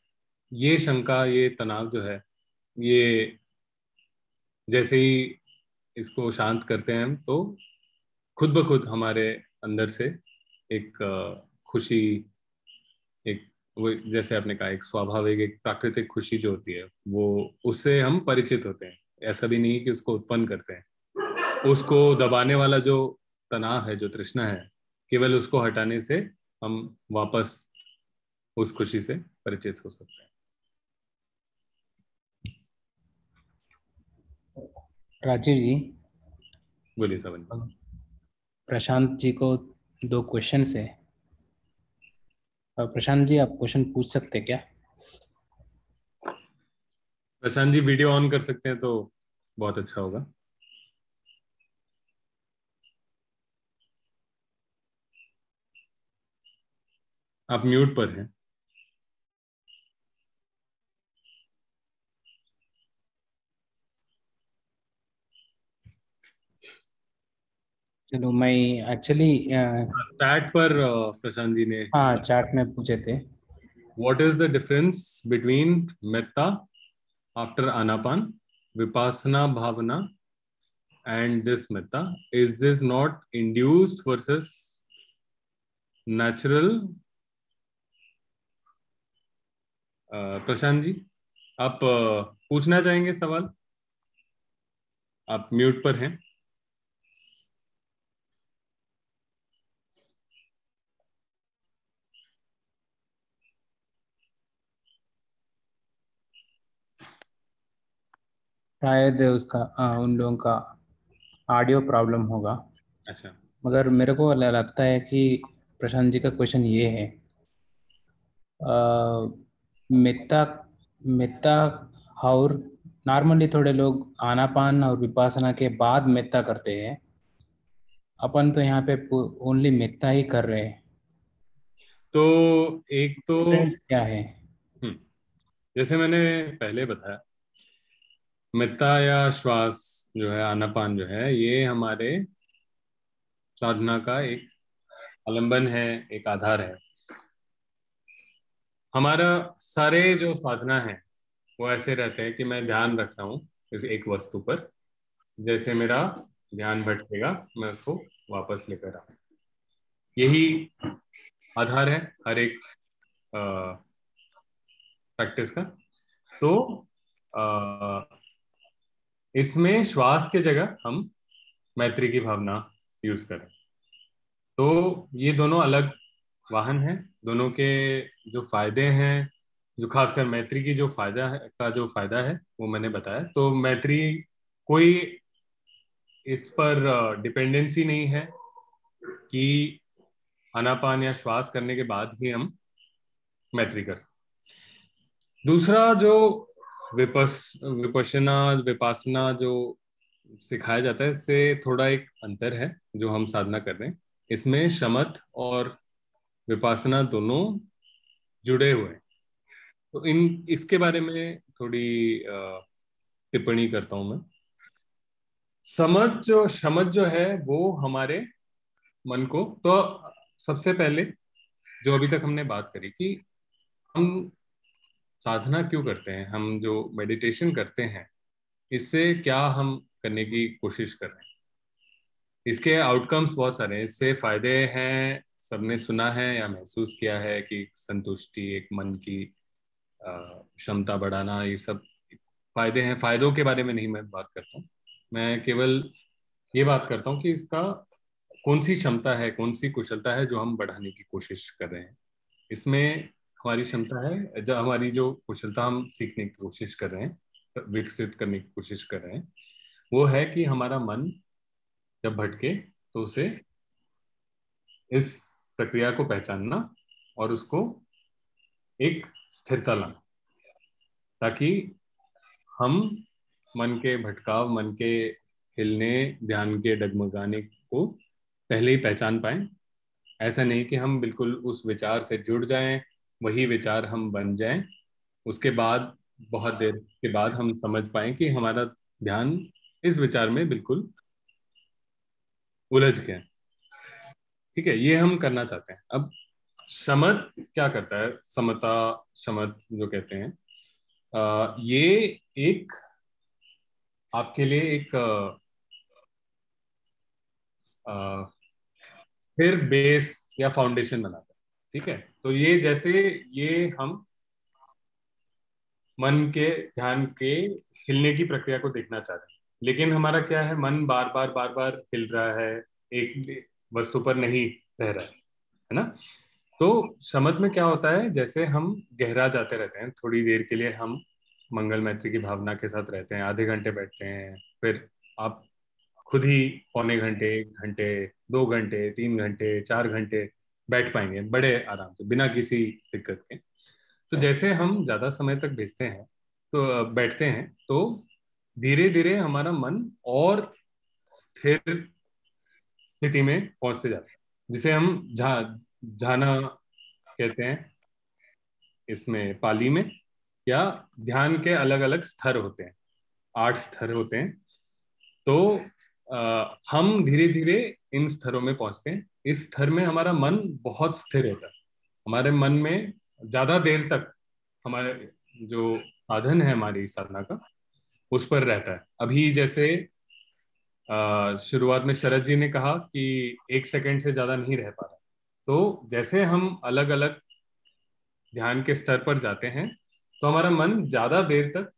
ये शंका, ये तनाव जो है, ये जैसे ही इसको शांत करते हैं हम, तो खुद ब खुद हमारे अंदर से एक अ, खुशी, एक वो जैसे आपने कहा एक स्वाभाविक, एक प्राकृतिक खुशी जो होती है, वो उससे हम परिचित होते हैं। ऐसा भी नहीं कि उसको उत्पन्न करते हैं। उसको दबाने वाला जो तनाव है, जो तृष्णा है, केवल उसको हटाने से हम वापस उस खुशी से परिचित हो सकते हैं। राजीव जी, बोलिए सवन। प्रशांत जी को दो क्वेश्चन है। प्रशांत जी, आप क्वेश्चन पूछ सकते हैं क्या? प्रशांत जी वीडियो ऑन कर सकते हैं तो बहुत अच्छा होगा। आप म्यूट पर हैं। चलो, मैं एक्चुअली चैट पर अ, प्रशांत जी ने, हाँ, चैट में पूछे थे। What is the difference between metta after Anapana, Vipassana bhavana and this metta? Is this not induced versus natural? uh, Prashant ji, आप uh, पूछना चाहेंगे सवाल? आप म्यूट पर हैं। शायद उसका आ, उन लोगों का ऑडियो प्रॉब्लम होगा। अच्छा, मगर मेरे को ल- लगता है कि प्रशांत जी का क्वेश्चन ये है, आ, मित्ता मित्ता और नॉर्मली थोड़े लोग आनापान और विपासना के बाद मित्ता करते हैं। अपन तो यहाँ पे ओनली मित्ता ही कर रहे हैं। तो एक तो डिफरेंस क्या है? हम्म जैसे मैंने पहले बताया, मेत्ता या श्वास जो है, आनापान जो है, ये हमारे साधना का एक आलंबन है, एक आधार है। हमारा सारे जो साधना है वो ऐसे रहते हैं कि मैं ध्यान रख रहा हूँ इस एक वस्तु पर। जैसे मेरा ध्यान भटकेगा, मैं उसको वापस लेकर आऊँ। यही आधार है हर एक प्रैक्टिस का। तो आ, इसमें श्वास के जगह हम मैत्री की भावना यूज करें। तो ये दोनों अलग वाहन हैं। दोनों के जो फायदे हैं, जो खासकर मैत्री की जो फायदा है, का जो फायदा है वो मैंने बताया। तो मैत्री कोई इस पर डिपेंडेंसी नहीं है कि आनापान या श्वास करने के बाद ही हम मैत्री कर सकते। दूसरा जो विपस विपश्यना विपासना जो सिखाया जाता है, इससे थोड़ा एक अंतर है जो हम साधना कर रहे हैं। इसमें शमथ और विपासना दोनों जुड़े हुए हैं। तो इन इसके बारे में थोड़ी अ, टिप्पणी करता हूं मैं। समझ जो शमथ जो है वो हमारे मन को, तो सबसे पहले जो अभी तक हमने बात करी कि हम साधना क्यों करते हैं, हम जो मेडिटेशन करते हैं, इससे क्या हम करने की कोशिश कर रहे हैं। इसके आउटकम्स बहुत सारे हैं, इससे फायदे हैं। सबने सुना है या महसूस किया है कि संतुष्टि, एक मन की अ, क्षमता बढ़ाना, ये सब फायदे हैं। फायदों के बारे में नहीं मैं बात करता हूँ, मैं केवल ये बात करता हूँ कि इसका कौन सी क्षमता है, कौन सी कुशलता है जो हम बढ़ाने की कोशिश कर रहे हैं। इसमें हमारी क्षमता है, जो हमारी जो कुशलता हम सीखने की कोशिश कर रहे हैं, विकसित करने की कोशिश कर रहे हैं, वो है कि हमारा मन जब भटके तो उसे, इस प्रक्रिया को पहचानना और उसको एक स्थिरता लाना, ताकि हम मन के भटकाव, मन के हिलने, ध्यान के डगमगाने को पहले ही पहचान पाए। ऐसा नहीं कि हम बिल्कुल उस विचार से जुड़ जाएं, वही विचार हम बन जाएं, उसके बाद बहुत देर के बाद हम समझ पाएं कि हमारा ध्यान इस विचार में बिल्कुल उलझ गया। ठीक है, ये हम करना चाहते हैं। अब शमत क्या करता है, समता शमत जो कहते हैं, आ, ये एक आपके लिए एक स्थिर बेस या फाउंडेशन बनाता है, ठीक है। तो ये जैसे ये हम मन के ध्यान के हिलने की प्रक्रिया को देखना चाहते हैं, लेकिन हमारा क्या है, मन बार बार बार बार हिल रहा है, एक वस्तु पर नहीं रह रहा है, है ना। तो शमत में क्या होता है, जैसे हम गहरा जाते रहते हैं, थोड़ी देर के लिए हम मंगल मैत्री की भावना के साथ रहते हैं, आधे घंटे बैठते हैं, फिर आप खुद ही पौने घंटे, एक घंटे, दो घंटे, तीन घंटे, चार घंटे बैठ पाएंगे बड़े आराम से बिना किसी दिक्कत के। तो जैसे हम ज्यादा समय तक भेजते हैं तो बैठते हैं, तो धीरे धीरे हमारा मन और स्थिर स्थिति में पहुंचते जाते हैं, जिसे हम झा झाना कहते हैं इसमें पाली में। या ध्यान के अलग अलग स्तर होते हैं, आठ स्तर होते हैं। तो आ, हम धीरे धीरे इन स्तरों में पहुंचते हैं। इस स्तर में हमारा मन बहुत स्थिर होता है, हमारे मन में ज्यादा देर तक हमारे जो साधन है हमारी साधना का उस पर रहता है। अभी जैसे आ, शुरुआत में शरद जी ने कहा कि एक सेकंड से ज्यादा नहीं रह पा रहा, तो जैसे हम अलग अलग ध्यान के स्तर पर जाते हैं तो हमारा मन ज्यादा देर तक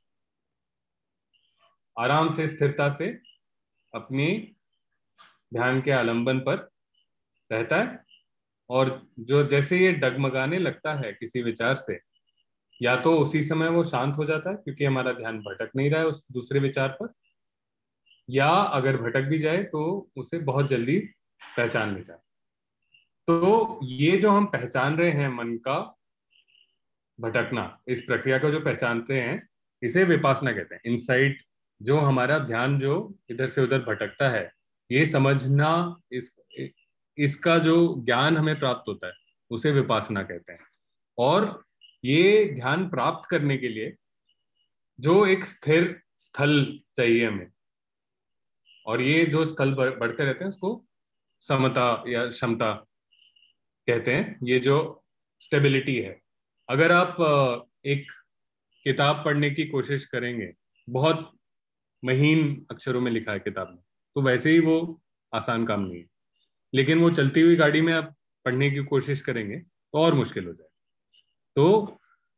आराम से स्थिरता से अपनी ध्यान के आलंबन पर रहता है। और जो जैसे ये डगमगाने लगता है किसी विचार से, या तो उसी समय वो शांत हो जाता है क्योंकि हमारा ध्यान भटक नहीं रहा है उस दूसरे विचार पर, या अगर भटक भी जाए तो उसे बहुत जल्दी पहचान लेता है। तो ये जो हम पहचान रहे हैं मन का भटकना, इस प्रक्रिया को जो पहचानते हैं, इसे विपासना कहते हैं। इनसाइट, जो हमारा ध्यान जो इधर से उधर भटकता है, ये समझना, इस इसका जो ज्ञान हमें प्राप्त होता है उसे विपासना कहते हैं। और ये ध्यान प्राप्त करने के लिए जो एक स्थिर स्थल चाहिए हमें, और ये जो स्थल बढ़ते रहते हैं उसको समता या क्षमता कहते हैं। ये जो स्टेबिलिटी है, अगर आप एक किताब पढ़ने की कोशिश करेंगे, बहुत महीन अक्षरों में लिखा है किताब में, तो वैसे ही वो आसान काम नहीं है। लेकिन वो चलती हुई गाड़ी में आप पढ़ने की कोशिश करेंगे तो और मुश्किल हो जाए। तो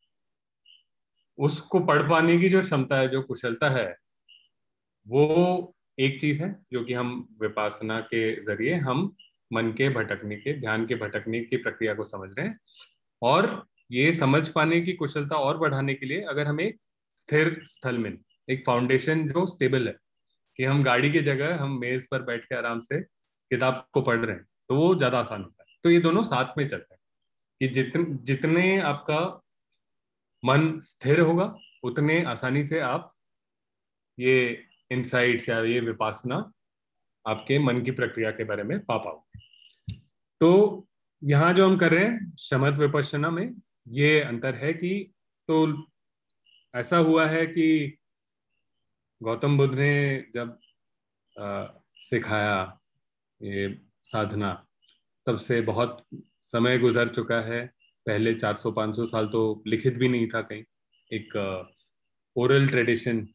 उसको पढ़ पाने की जो क्षमता है, जो कुशलता है, वो एक चीज है जो कि हम विपासना के जरिए हम मन के भटकने के, ध्यान के भटकने की प्रक्रिया को समझ रहे हैं। और ये समझ पाने की कुशलता और बढ़ाने के लिए अगर हमें स्थिर स्थल में एक फाउंडेशन जो स्टेबल है, कि हम गाड़ी की जगह हम मेज पर बैठ के आराम से किताब को पढ़ रहे हैं, तो वो ज्यादा आसान होता है। तो ये दोनों साथ में चलते हैं कि जितने जितने आपका मन स्थिर होगा उतने आसानी से आप ये इनसाइट्स या ये विपासना आपके मन की प्रक्रिया के बारे में पा पाओगे। तो यहाँ जो हम कर रहे हैं शमत विपश्यना में ये अंतर है कि, तो ऐसा हुआ है कि गौतम बुद्ध ने जब आ, सिखाया ये साधना, तब से बहुत समय गुजर चुका है। पहले चार सौ पाँच सौ साल तो लिखित भी नहीं था कहीं, एक ओरल ट्रेडिशन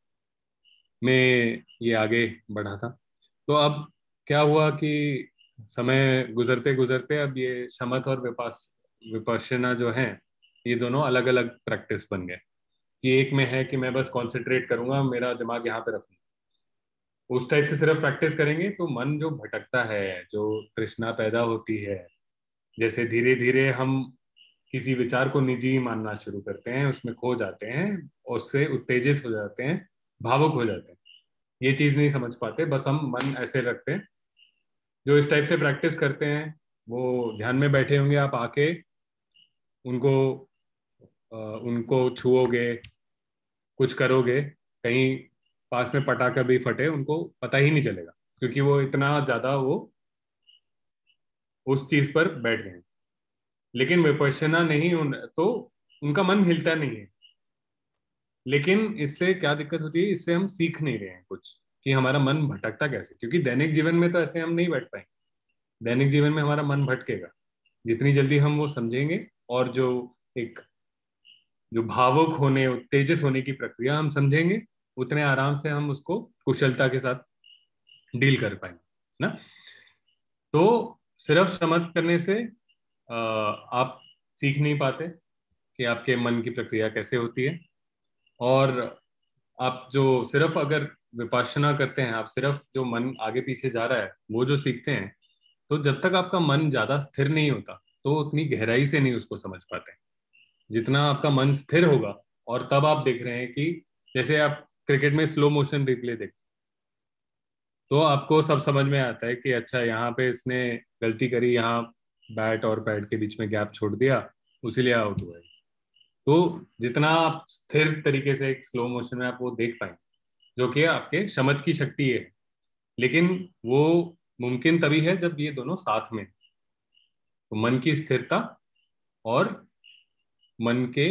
में ये आगे बढ़ा था। तो अब क्या हुआ कि समय गुजरते गुजरते अब ये शमत और विपास विपश्यना जो है, ये दोनों अलग अलग प्रैक्टिस बन गए। कि एक में है कि मैं बस कंसंट्रेट करूंगा, मेरा दिमाग यहाँ पे रखूंगा, उस टाइप से सिर्फ प्रैक्टिस करेंगे तो मन जो भटकता है, जो तृष्णा पैदा होती है, जैसे धीरे धीरे हम किसी विचार को निजी मानना शुरू करते हैं, उसमें खो जाते हैं, उससे उत्तेजित हो जाते हैं, भावुक हो जाते हैं, ये चीज नहीं समझ पाते, बस हम मन ऐसे रखते हैं। जो इस टाइप से प्रैक्टिस करते हैं वो ध्यान में बैठे होंगे, आप आके उनको आ, उनको छुओगे, कुछ करोगे, कहीं पास में पटाखा भी फटे उनको पता ही नहीं चलेगा, क्योंकि वो इतना ज्यादा वो उस चीज पर बैठ गए। लेकिन विपश्यना नहीं उन, तो उनका मन हिलता नहीं है। लेकिन इससे क्या दिक्कत होती है, इससे हम सीख नहीं रहे हैं कुछ कि हमारा मन भटकता कैसे, क्योंकि दैनिक जीवन में तो ऐसे हम नहीं बैठ पाएंगे, दैनिक जीवन में हमारा मन भटकेगा। जितनी जल्दी हम वो समझेंगे और जो एक जो भावुक होने उत्तेजित होने की प्रक्रिया हम समझेंगे, उतने आराम से हम उसको कुशलता के साथ डील कर पाएंगे ना। तो सिर्फ शमन करने से आ, आप सीख नहीं पाते कि आपके मन की प्रक्रिया कैसे होती है। और आप जो सिर्फ अगर विपश्यना करते हैं, आप सिर्फ जो मन आगे पीछे जा रहा है वो जो सीखते हैं, तो जब तक आपका मन ज्यादा स्थिर नहीं होता तो उतनी गहराई से नहीं उसको समझ पाते। जितना आपका मन स्थिर होगा, और तब आप देख रहे हैं कि जैसे आप क्रिकेट में स्लो मोशन रिप्ले देखते, तो आपको सब समझ में आता है कि अच्छा यहाँ पे इसने गलती करी, यहाँ बैट और पैड के बीच में गैप छोड़ दिया, उसीलिए आउट हुआ है। तो जितना आप स्थिर तरीके से एक स्लो मोशन में आप वो देख पाएंगे, जो कि आपके शमत की शक्ति है, लेकिन वो मुमकिन तभी है जब ये दोनों साथ में। तो मन की स्थिरता और मन के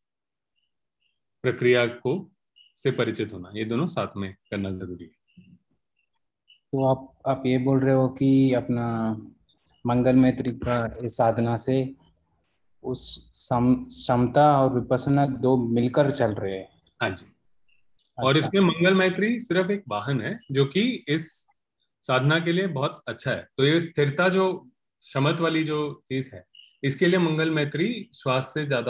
प्रक्रिया को से परिचित होना, ये दोनों साथ में करना जरूरी है। तो आप आप ये बोल रहे हो कि अपना मंगल मैत्री का इस साधना से उस सम समता और विपස්සना दो मिलकर चल रहे हैं। हाँ जी। और अच्छा। इसमें मंगल मैत्री सिर्फ एक वाहन है जो कि इस साधना के लिए बहुत अच्छा है। तो ये स्थिरता जो शमत वाली जो चीज है, इसके लिए मंगल मैत्री श्वास से ज्यादा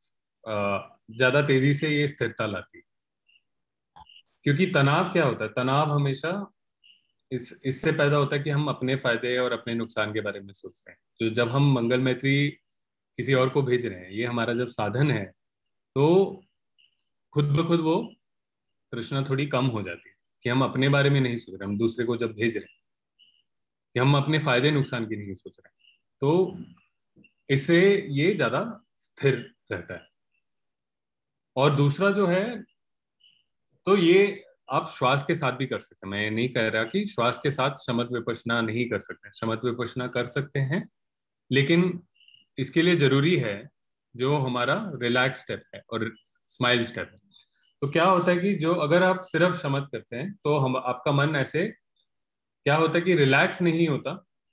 ज्यादा तेजी से ये स्थिरता लाती है। क्योंकि तनाव क्या होता है, तनाव हमेशा इस इससे पैदा होता है कि हम अपने फायदे और अपने नुकसान के बारे में सोच रहे हैं। तो जब हम मंगल मैत्री किसी और को भेज रहे हैं, ये हमारा जब साधन है, तो खुद ब खुद वो तृष्णा थोड़ी कम हो जाती है कि हम अपने बारे में नहीं सोच रहे, हम दूसरे को जब भेज रहे हैं कि हम अपने फायदे नुकसान की नहीं सोच रहे, तो इससे ये ज्यादा स्थिर रहता है। और दूसरा जो है, तो ये आप श्वास के साथ भी कर सकते हैं। मैं ये नहीं कह रहा कि श्वास के साथ शमत विपश्यना नहीं कर सकते, शमत विपश्यना कर सकते हैं, लेकिन इसके लिए जरूरी है जो हमारा रिलैक्स स्टेप है और स्माइल स्टेप है। तो क्या होता है कि जो अगर आप सिर्फ शमत करते हैं तो हम आपका मन ऐसे क्या होता है कि रिलैक्स नहीं होता,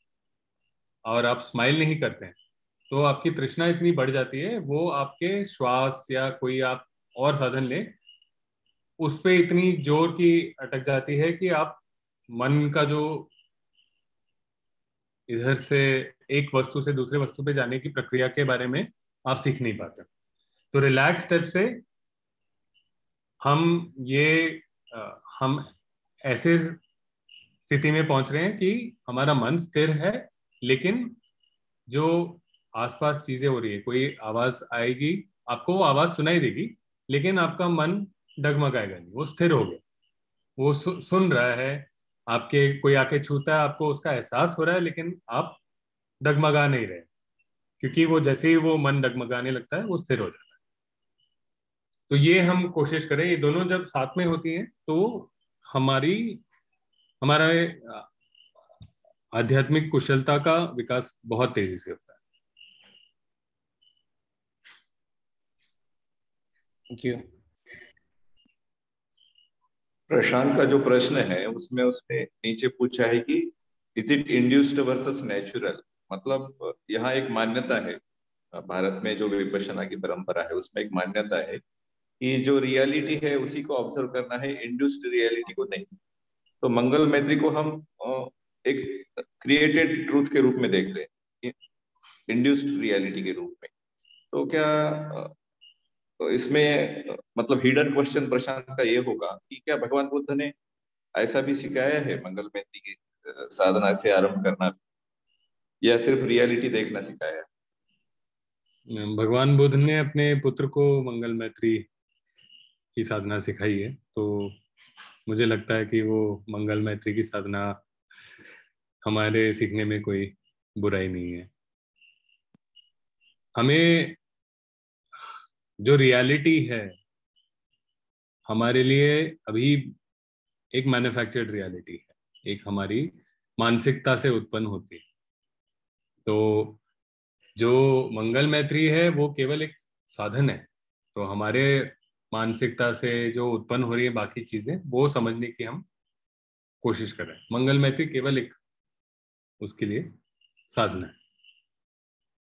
और आप स्माइल नहीं करते हैं, तो आपकी तृष्णा इतनी बढ़ जाती है, वो आपके श्वास या कोई आप और साधन लें उस पे इतनी जोर की अटक जाती है कि आप मन का जो इधर से एक वस्तु से दूसरे वस्तु पे जाने की प्रक्रिया के बारे में आप सीख नहीं पाते। तो रिलैक्स स्टेप से हम ये आ, हम ऐसे स्थिति में पहुंच रहे हैं कि हमारा मन स्थिर है, लेकिन जो आसपास चीजें हो रही है, कोई आवाज आएगी, आपको वो आवाज सुनाई देगी, लेकिन आपका मन डगमगाएगा नहीं, वो स्थिर हो गया, वो सु, सुन रहा है। आपके कोई आके छूता है, आपको उसका एहसास हो रहा है, लेकिन आप डगमगा नहीं रहे, क्योंकि वो जैसे ही वो मन डगमगाने लगता है वो स्थिर हो जाता है। तो ये हम कोशिश करें, ये दोनों जब साथ में होती हैं तो हमारी हमारा आध्यात्मिक कुशलता का विकास बहुत तेजी से होता है। Thank you. प्रशांत का जो प्रश्न है उसमें उसने नीचे पूछा है कि is it induced versus natural. मतलब यहाँ एक मान्यता है, भारत में जो विपश्यना की परंपरा है उसमें एक मान्यता है कि जो रियलिटी है उसी को ऑब्जर्व करना है, इंड्यूस्ड रियलिटी को नहीं। तो मंगल मैत्री को हम एक क्रिएटेड ट्रूथ के रूप में देख रहे हैं, इंड्यूस्ड रियलिटी के रूप में। तो क्या तो इसमें मतलब हिडन क्वेश्चन प्रशांत का ये होगा कि क्या भगवान बुद्ध ने ऐसा भी सिखाया है मंगल मैत्री की साधना से आरंभ करना, या सिर्फ रियलिटी देखना सिखाया है? भगवान बुद्ध ने अपने पुत्र को मंगल मैत्री की साधना सिखाई है, तो मुझे लगता है कि वो मंगल मैत्री की साधना हमारे सीखने में कोई बुराई नहीं है। हमें जो रियलिटी है हमारे लिए अभी एक मैन्युफैक्चर्ड रियलिटी है, एक हमारी मानसिकता से उत्पन्न होती है। तो जो मंगल मैत्री है वो केवल एक साधन है। तो हमारे मानसिकता से जो उत्पन्न हो रही है बाकी चीजें, वो समझने की हम कोशिश कर रहे हैं। मंगल मैत्री केवल एक उसके लिए साधना है।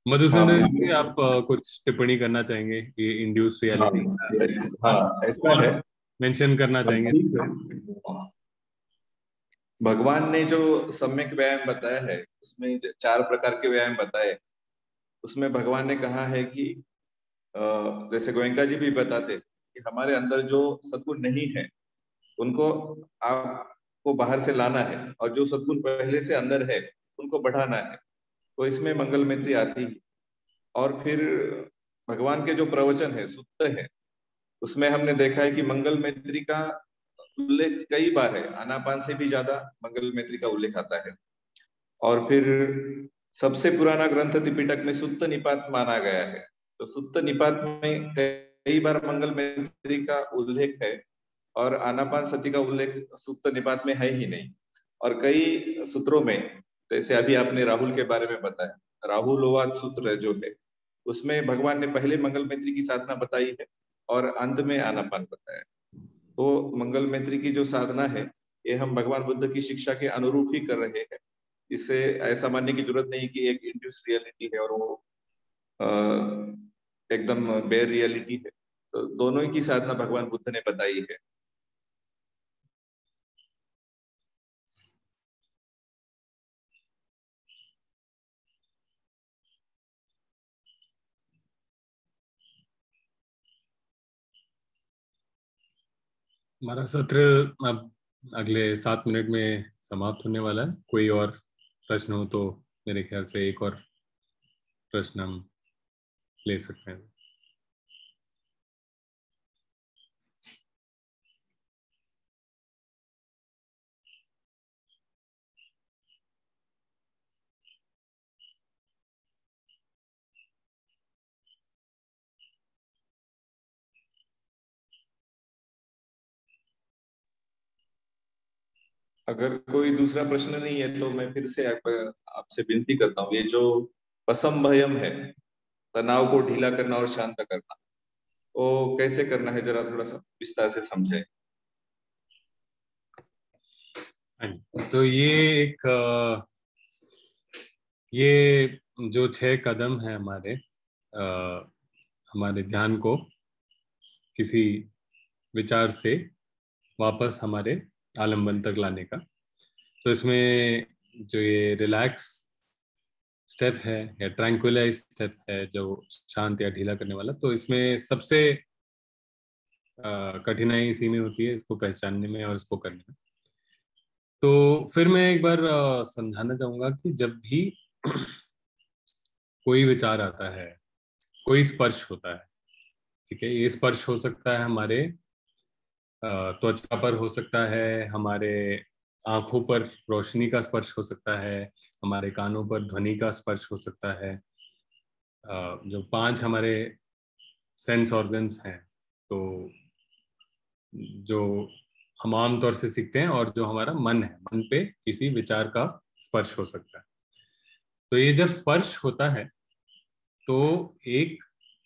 मधुसूदन हाँ जी, आप अ, कुछ टिप्पणी करना चाहेंगे ये इंड्यूस हाँ रियलिटी ऐस- हाँ, ऐसा है। मेंशन करना हाँ, चाहेंगे? ठीक है। भगवान ने जो सम्यक व्यायाम बताया है उसमें चार प्रकार के व्यायाम बताए। उसमें भगवान ने कहा है कि अ, जैसे गोयंका जी भी बताते कि हमारे अंदर जो सद्गुण नहीं है उनको आपको बाहर से लाना है, और जो सद्गुण पहले से अंदर है उनको बढ़ाना है। तो इसमें मंगल मैत्री आती है। और फिर भगवान के जो प्रवचन है, सूत्र है, उसमें हमने देखा है कि मंगल मैत्री का उल्लेख कई बार है, आनापान से भी ज्यादा मंगल मैत्री का उल्लेख आता है। और फिर सबसे पुराना ग्रंथ त्रिपिटक में सुत्त निपात माना गया है। तो सुत्त निपात में कई बार मंगल मैत्री का उल्लेख है, और आनापान सती का उल्लेख सुत्त निपात में है ही नहीं। और कई सूत्रों में, जैसे अभी आपने राहुल के बारे में बताया, राहुलोवाद सूत्र जो है उसमें भगवान ने पहले मंगल मैत्री की साधना बताई है और अंत में आनापान बताया। तो मंगल मैत्री की जो साधना है ये हम भगवान बुद्ध की शिक्षा के अनुरूप ही कर रहे हैं। इससे ऐसा मानने की जरूरत नहीं कि एक इंड्यूस रियलिटी है और वो अ, एकदम बेयर रियलिटी है। तो दोनों की साधना भगवान बुद्ध ने बताई है। हमारा सत्र अब अगले सात मिनट में समाप्त होने वाला है। कोई और प्रश्न हो तो मेरे ख्याल से एक और प्रश्न हम ले सकते हैं। अगर कोई दूसरा प्रश्न नहीं है तो मैं फिर से आप, आपसे विनती करता हूँ, ये जो पसम भयम है, तनाव को ढीला करना और शांत करना, वो कैसे करना है, जरा थोड़ा सा विस्तार से समझाएं। तो ये एक अ, ये जो छह कदम है हमारे आ, हमारे ध्यान को किसी विचार से वापस हमारे आलंबन तक लाने का। तो इसमें जो ये रिलैक्स स्टेप है या ट्रैंक्विलाइज स्टेप है जो शांत या ढीला करने वाला, तो इसमें सबसे अ, कठिनाई इसी में होती है, इसको पहचानने में और इसको करने में। तो फिर मैं एक बार अ, समझाना चाहूंगा कि जब भी कोई विचार आता है, कोई स्पर्श होता है, ठीक है, ये स्पर्श हो सकता है हमारे अ, त्वचा पर, हो सकता है हमारे आंखों पर रोशनी का स्पर्श हो सकता है, हमारे कानों पर ध्वनि का स्पर्श हो सकता है। अ, जो पांच हमारे सेंस ऑर्गन्स हैं, तो जो हम आमतौर से सीखते हैं, और जो हमारा मन है, मन पे किसी विचार का स्पर्श हो सकता है। तो ये जब स्पर्श होता है तो एक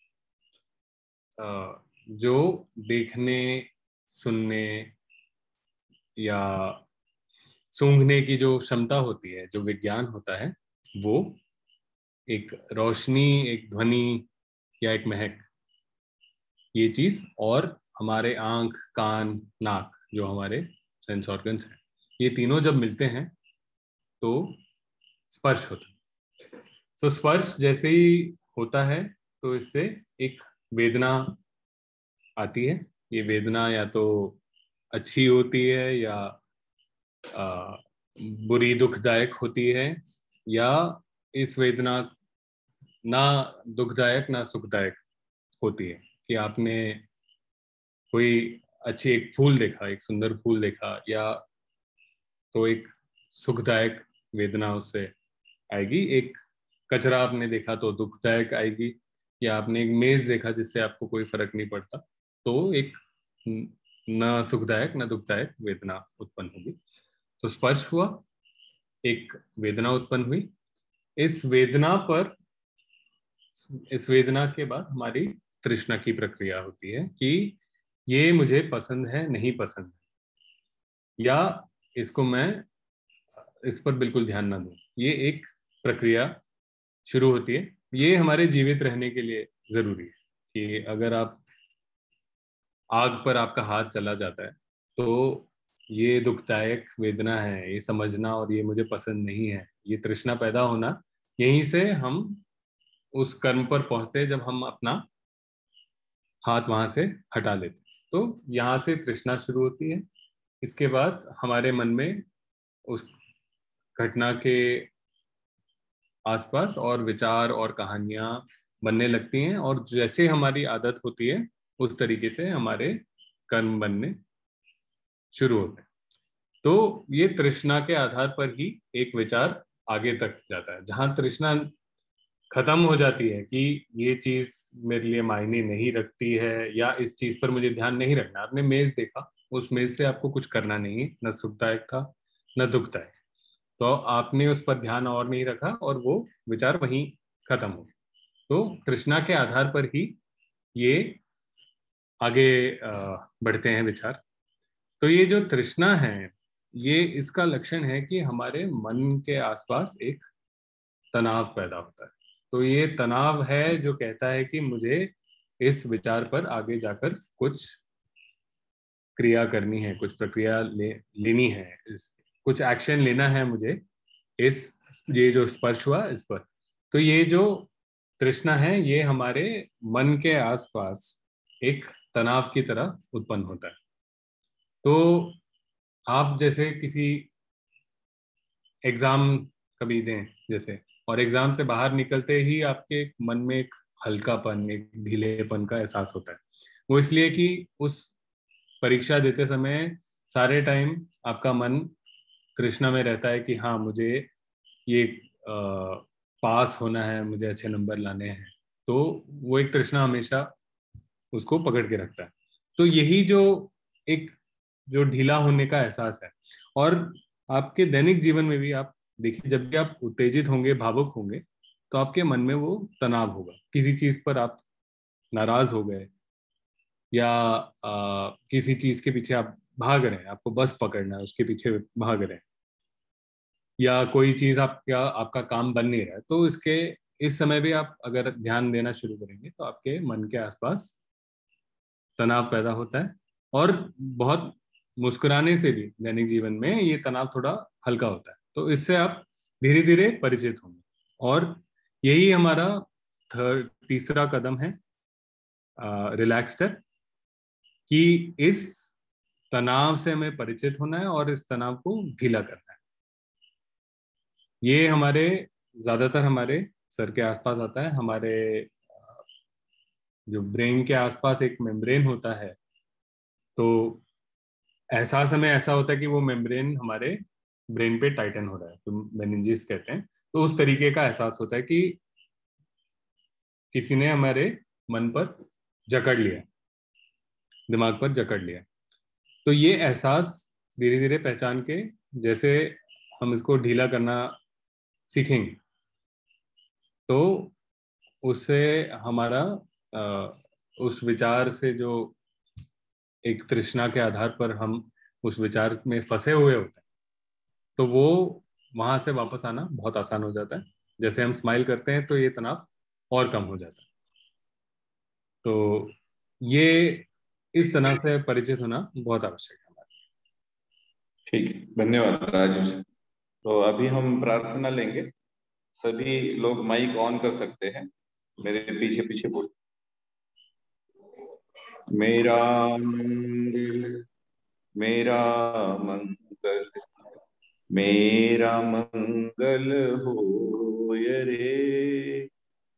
अ, जो देखने, सुनने या सूंघने की जो क्षमता होती है, जो विज्ञान होता है, वो एक रोशनी, एक ध्वनि या एक महक, ये चीज, और हमारे आंख, कान, नाक, जो हमारे सेंस ऑर्गन्स हैं, ये तीनों जब मिलते हैं तो स्पर्श होता है। तो स्पर्श जैसे ही होता है तो इससे एक वेदना आती है। ये वेदना या तो अच्छी होती है या आ, बुरी, दुखदायक होती है, या इस वेदना ना दुखदायक ना सुखदायक होती है। कि आपने कोई अच्छी एक फूल देखा, एक सुंदर फूल देखा, या तो एक सुखदायक वेदना उससे आएगी। एक कचरा आपने देखा तो दुखदायक आएगी, या आपने एक मेज देखा जिससे आपको कोई फर्क नहीं पड़ता, तो एक न सुखदायक न दुखदायक वेदना उत्पन्न होगी। तो स्पर्श हुआ, एक वेदना उत्पन्न हुई। इस वेदना पर, इस वेदना के बाद हमारी तृष्णा की प्रक्रिया होती है कि ये मुझे पसंद है, नहीं पसंद है, या इसको मैं इस पर बिल्कुल ध्यान ना दूं। ये एक प्रक्रिया शुरू होती है। ये हमारे जीवित रहने के लिए जरूरी है कि अगर आप आग पर आपका हाथ चला जाता है तो ये दुखदायक वेदना है, ये समझना, और ये मुझे पसंद नहीं है, ये तृष्णा पैदा होना, यहीं से हम उस कर्म पर पहुंचते हैं जब हम अपना हाथ वहां से हटा लेते हैं। तो यहाँ से तृष्णा शुरू होती है। इसके बाद हमारे मन में उस घटना के आसपास और विचार और कहानियां बनने लगती हैं, और जैसे हमारी आदत होती है उस तरीके से हमारे कर्म बनने शुरू होते हैं। तो ये तृष्णा के आधार पर ही एक विचार आगे तक जाता है। जहां तृष्णा खत्म हो जाती है कि ये चीज मेरे लिए मायने नहीं रखती है, या इस चीज पर मुझे ध्यान नहीं रखना, आपने मेज देखा, उस मेज से आपको कुछ करना नहीं है, न सुखदायक था न दुखदायक, तो आपने उस पर ध्यान और नहीं रखा और वो विचार वहीं खत्म हो। तो तृष्णा के आधार पर ही ये आगे बढ़ते हैं विचार। तो ये जो तृष्णा है, ये इसका लक्षण है कि हमारे मन के आसपास एक तनाव पैदा होता है। तो ये तनाव है जो कहता है कि मुझे इस विचार पर आगे जाकर कुछ क्रिया करनी है, कुछ प्रक्रिया ले, लेनी है, इस कुछ एक्शन लेना है मुझे इस ये जो स्पर्श हुआ इस पर। तो ये जो तृष्णा है ये हमारे मन के आसपास एक तनाव की तरह उत्पन्न होता है। तो आप जैसे किसी एग्जाम कभी दें जैसे, और एग्जाम से बाहर निकलते ही आपके मन में एक हल्कापन, एक ढीलेपन का एहसास होता है। वो इसलिए कि उस परीक्षा देते समय सारे टाइम आपका मन तृष्णा में रहता है कि हाँ मुझे ये आ, पास होना है, मुझे अच्छे नंबर लाने हैं। तो वो एक तृष्णा हमेशा उसको पकड़ के रखता है। तो यही जो एक जो ढीला होने का एहसास है, और आपके दैनिक जीवन में भी आप देखिए, जब भी आप उत्तेजित होंगे, भावुक होंगे, तो आपके मन में वो तनाव होगा। किसी चीज पर आप नाराज हो गए, या आ, किसी चीज के पीछे आप भाग रहे हैं, आपको बस पकड़ना है, उसके पीछे भाग रहे हैं, या कोई चीज आपका आपका काम बन नहीं रहा है, तो इसके इस समय भी आप अगर ध्यान देना शुरू करेंगे तो आपके मन के आसपास तनाव पैदा होता है। और बहुत मुस्कुराने से भी दैनिक जीवन में ये तनाव थोड़ा हल्का होता है। तो इससे आप धीरे धीरे परिचित होंगे, और यही हमारा थर्ड तीसरा कदम है रिलैक्स स्टेप, कि इस तनाव से हमें परिचित होना है और इस तनाव को ढीला करना है। ये हमारे ज्यादातर हमारे सर के आसपास आता है। हमारे जो ब्रेन के आसपास एक मेम्ब्रेन होता है, तो एहसास हमें ऐसा होता है कि वो मेम्ब्रेन हमारे ब्रेन पे टाइटन हो रहा है, तो मेनिंजिस कहते हैं। तो उस तरीके का एहसास होता है कि किसी ने हमारे मन पर जकड़ लिया, दिमाग पर जकड़ लिया। तो ये एहसास धीरे धीरे पहचान के जैसे हम इसको ढीला करना सीखेंगे, तो उससे हमारा आ, उस विचार से जो एक तृष्णा के आधार पर हम उस विचार में फंसे हुए होते हैं, तो वो वहां से वापस आना बहुत आसान हो जाता है। जैसे हम स्माइल करते हैं तो ये तनाव और कम हो जाता है। तो ये इस तनाव से परिचित होना बहुत आवश्यक है हमारे। ठीक है, धन्यवाद राजीव जी। तो अभी हम प्रार्थना लेंगे। सभी लोग माइक ऑन कर सकते हैं, मेरे पीछे पीछे बोल। मेरा मंगल मेरा मंगल मेरा मंगल होय रे।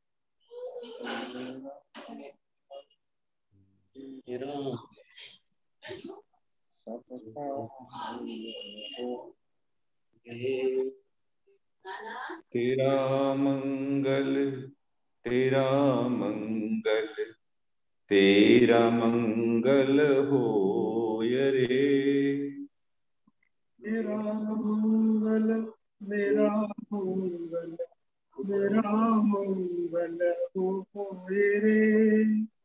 तेरा मंगल तेरा मंगल तेरा मंगल होय रे। मेरा मंगल मेरा मंगल मेरा मंगल होए रे।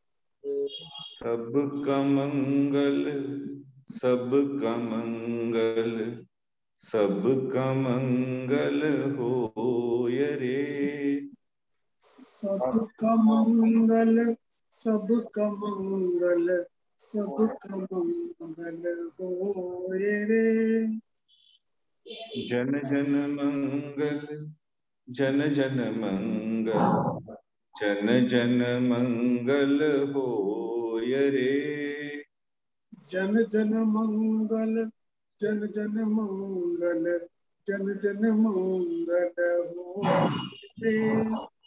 सबका मंगल सबका मंगल सबका मंगल होय रे। सबका मंगल सबका मंगल सबका मंगल होए रे। जन जन मंगल जन जन मंगल जन जन मंगल होय रे। जन जन मंगल जन जन मंगल जन जन मंगल होए रे।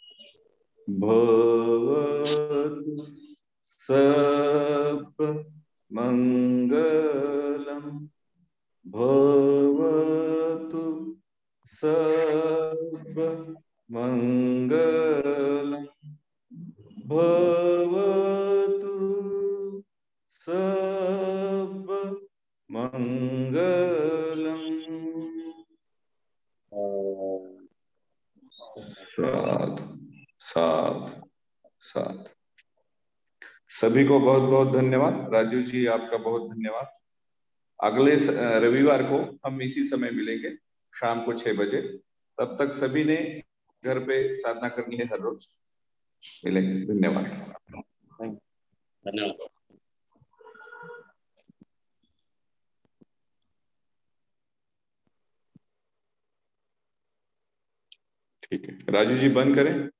भवतु सब मंगलम भवतु सब मंगलम भवतु सब मंगलम। साधु साधु साधु। सभी को बहुत बहुत धन्यवाद। राजू जी आपका बहुत धन्यवाद। अगले रविवार को हम इसी समय मिलेंगे शाम को छह बजे। तब तक सभी ने घर पे साधना करनी है हर रोज। मिलेंगे। धन्यवाद। धन्यवाद। ठीक है राजू जी बंद करें।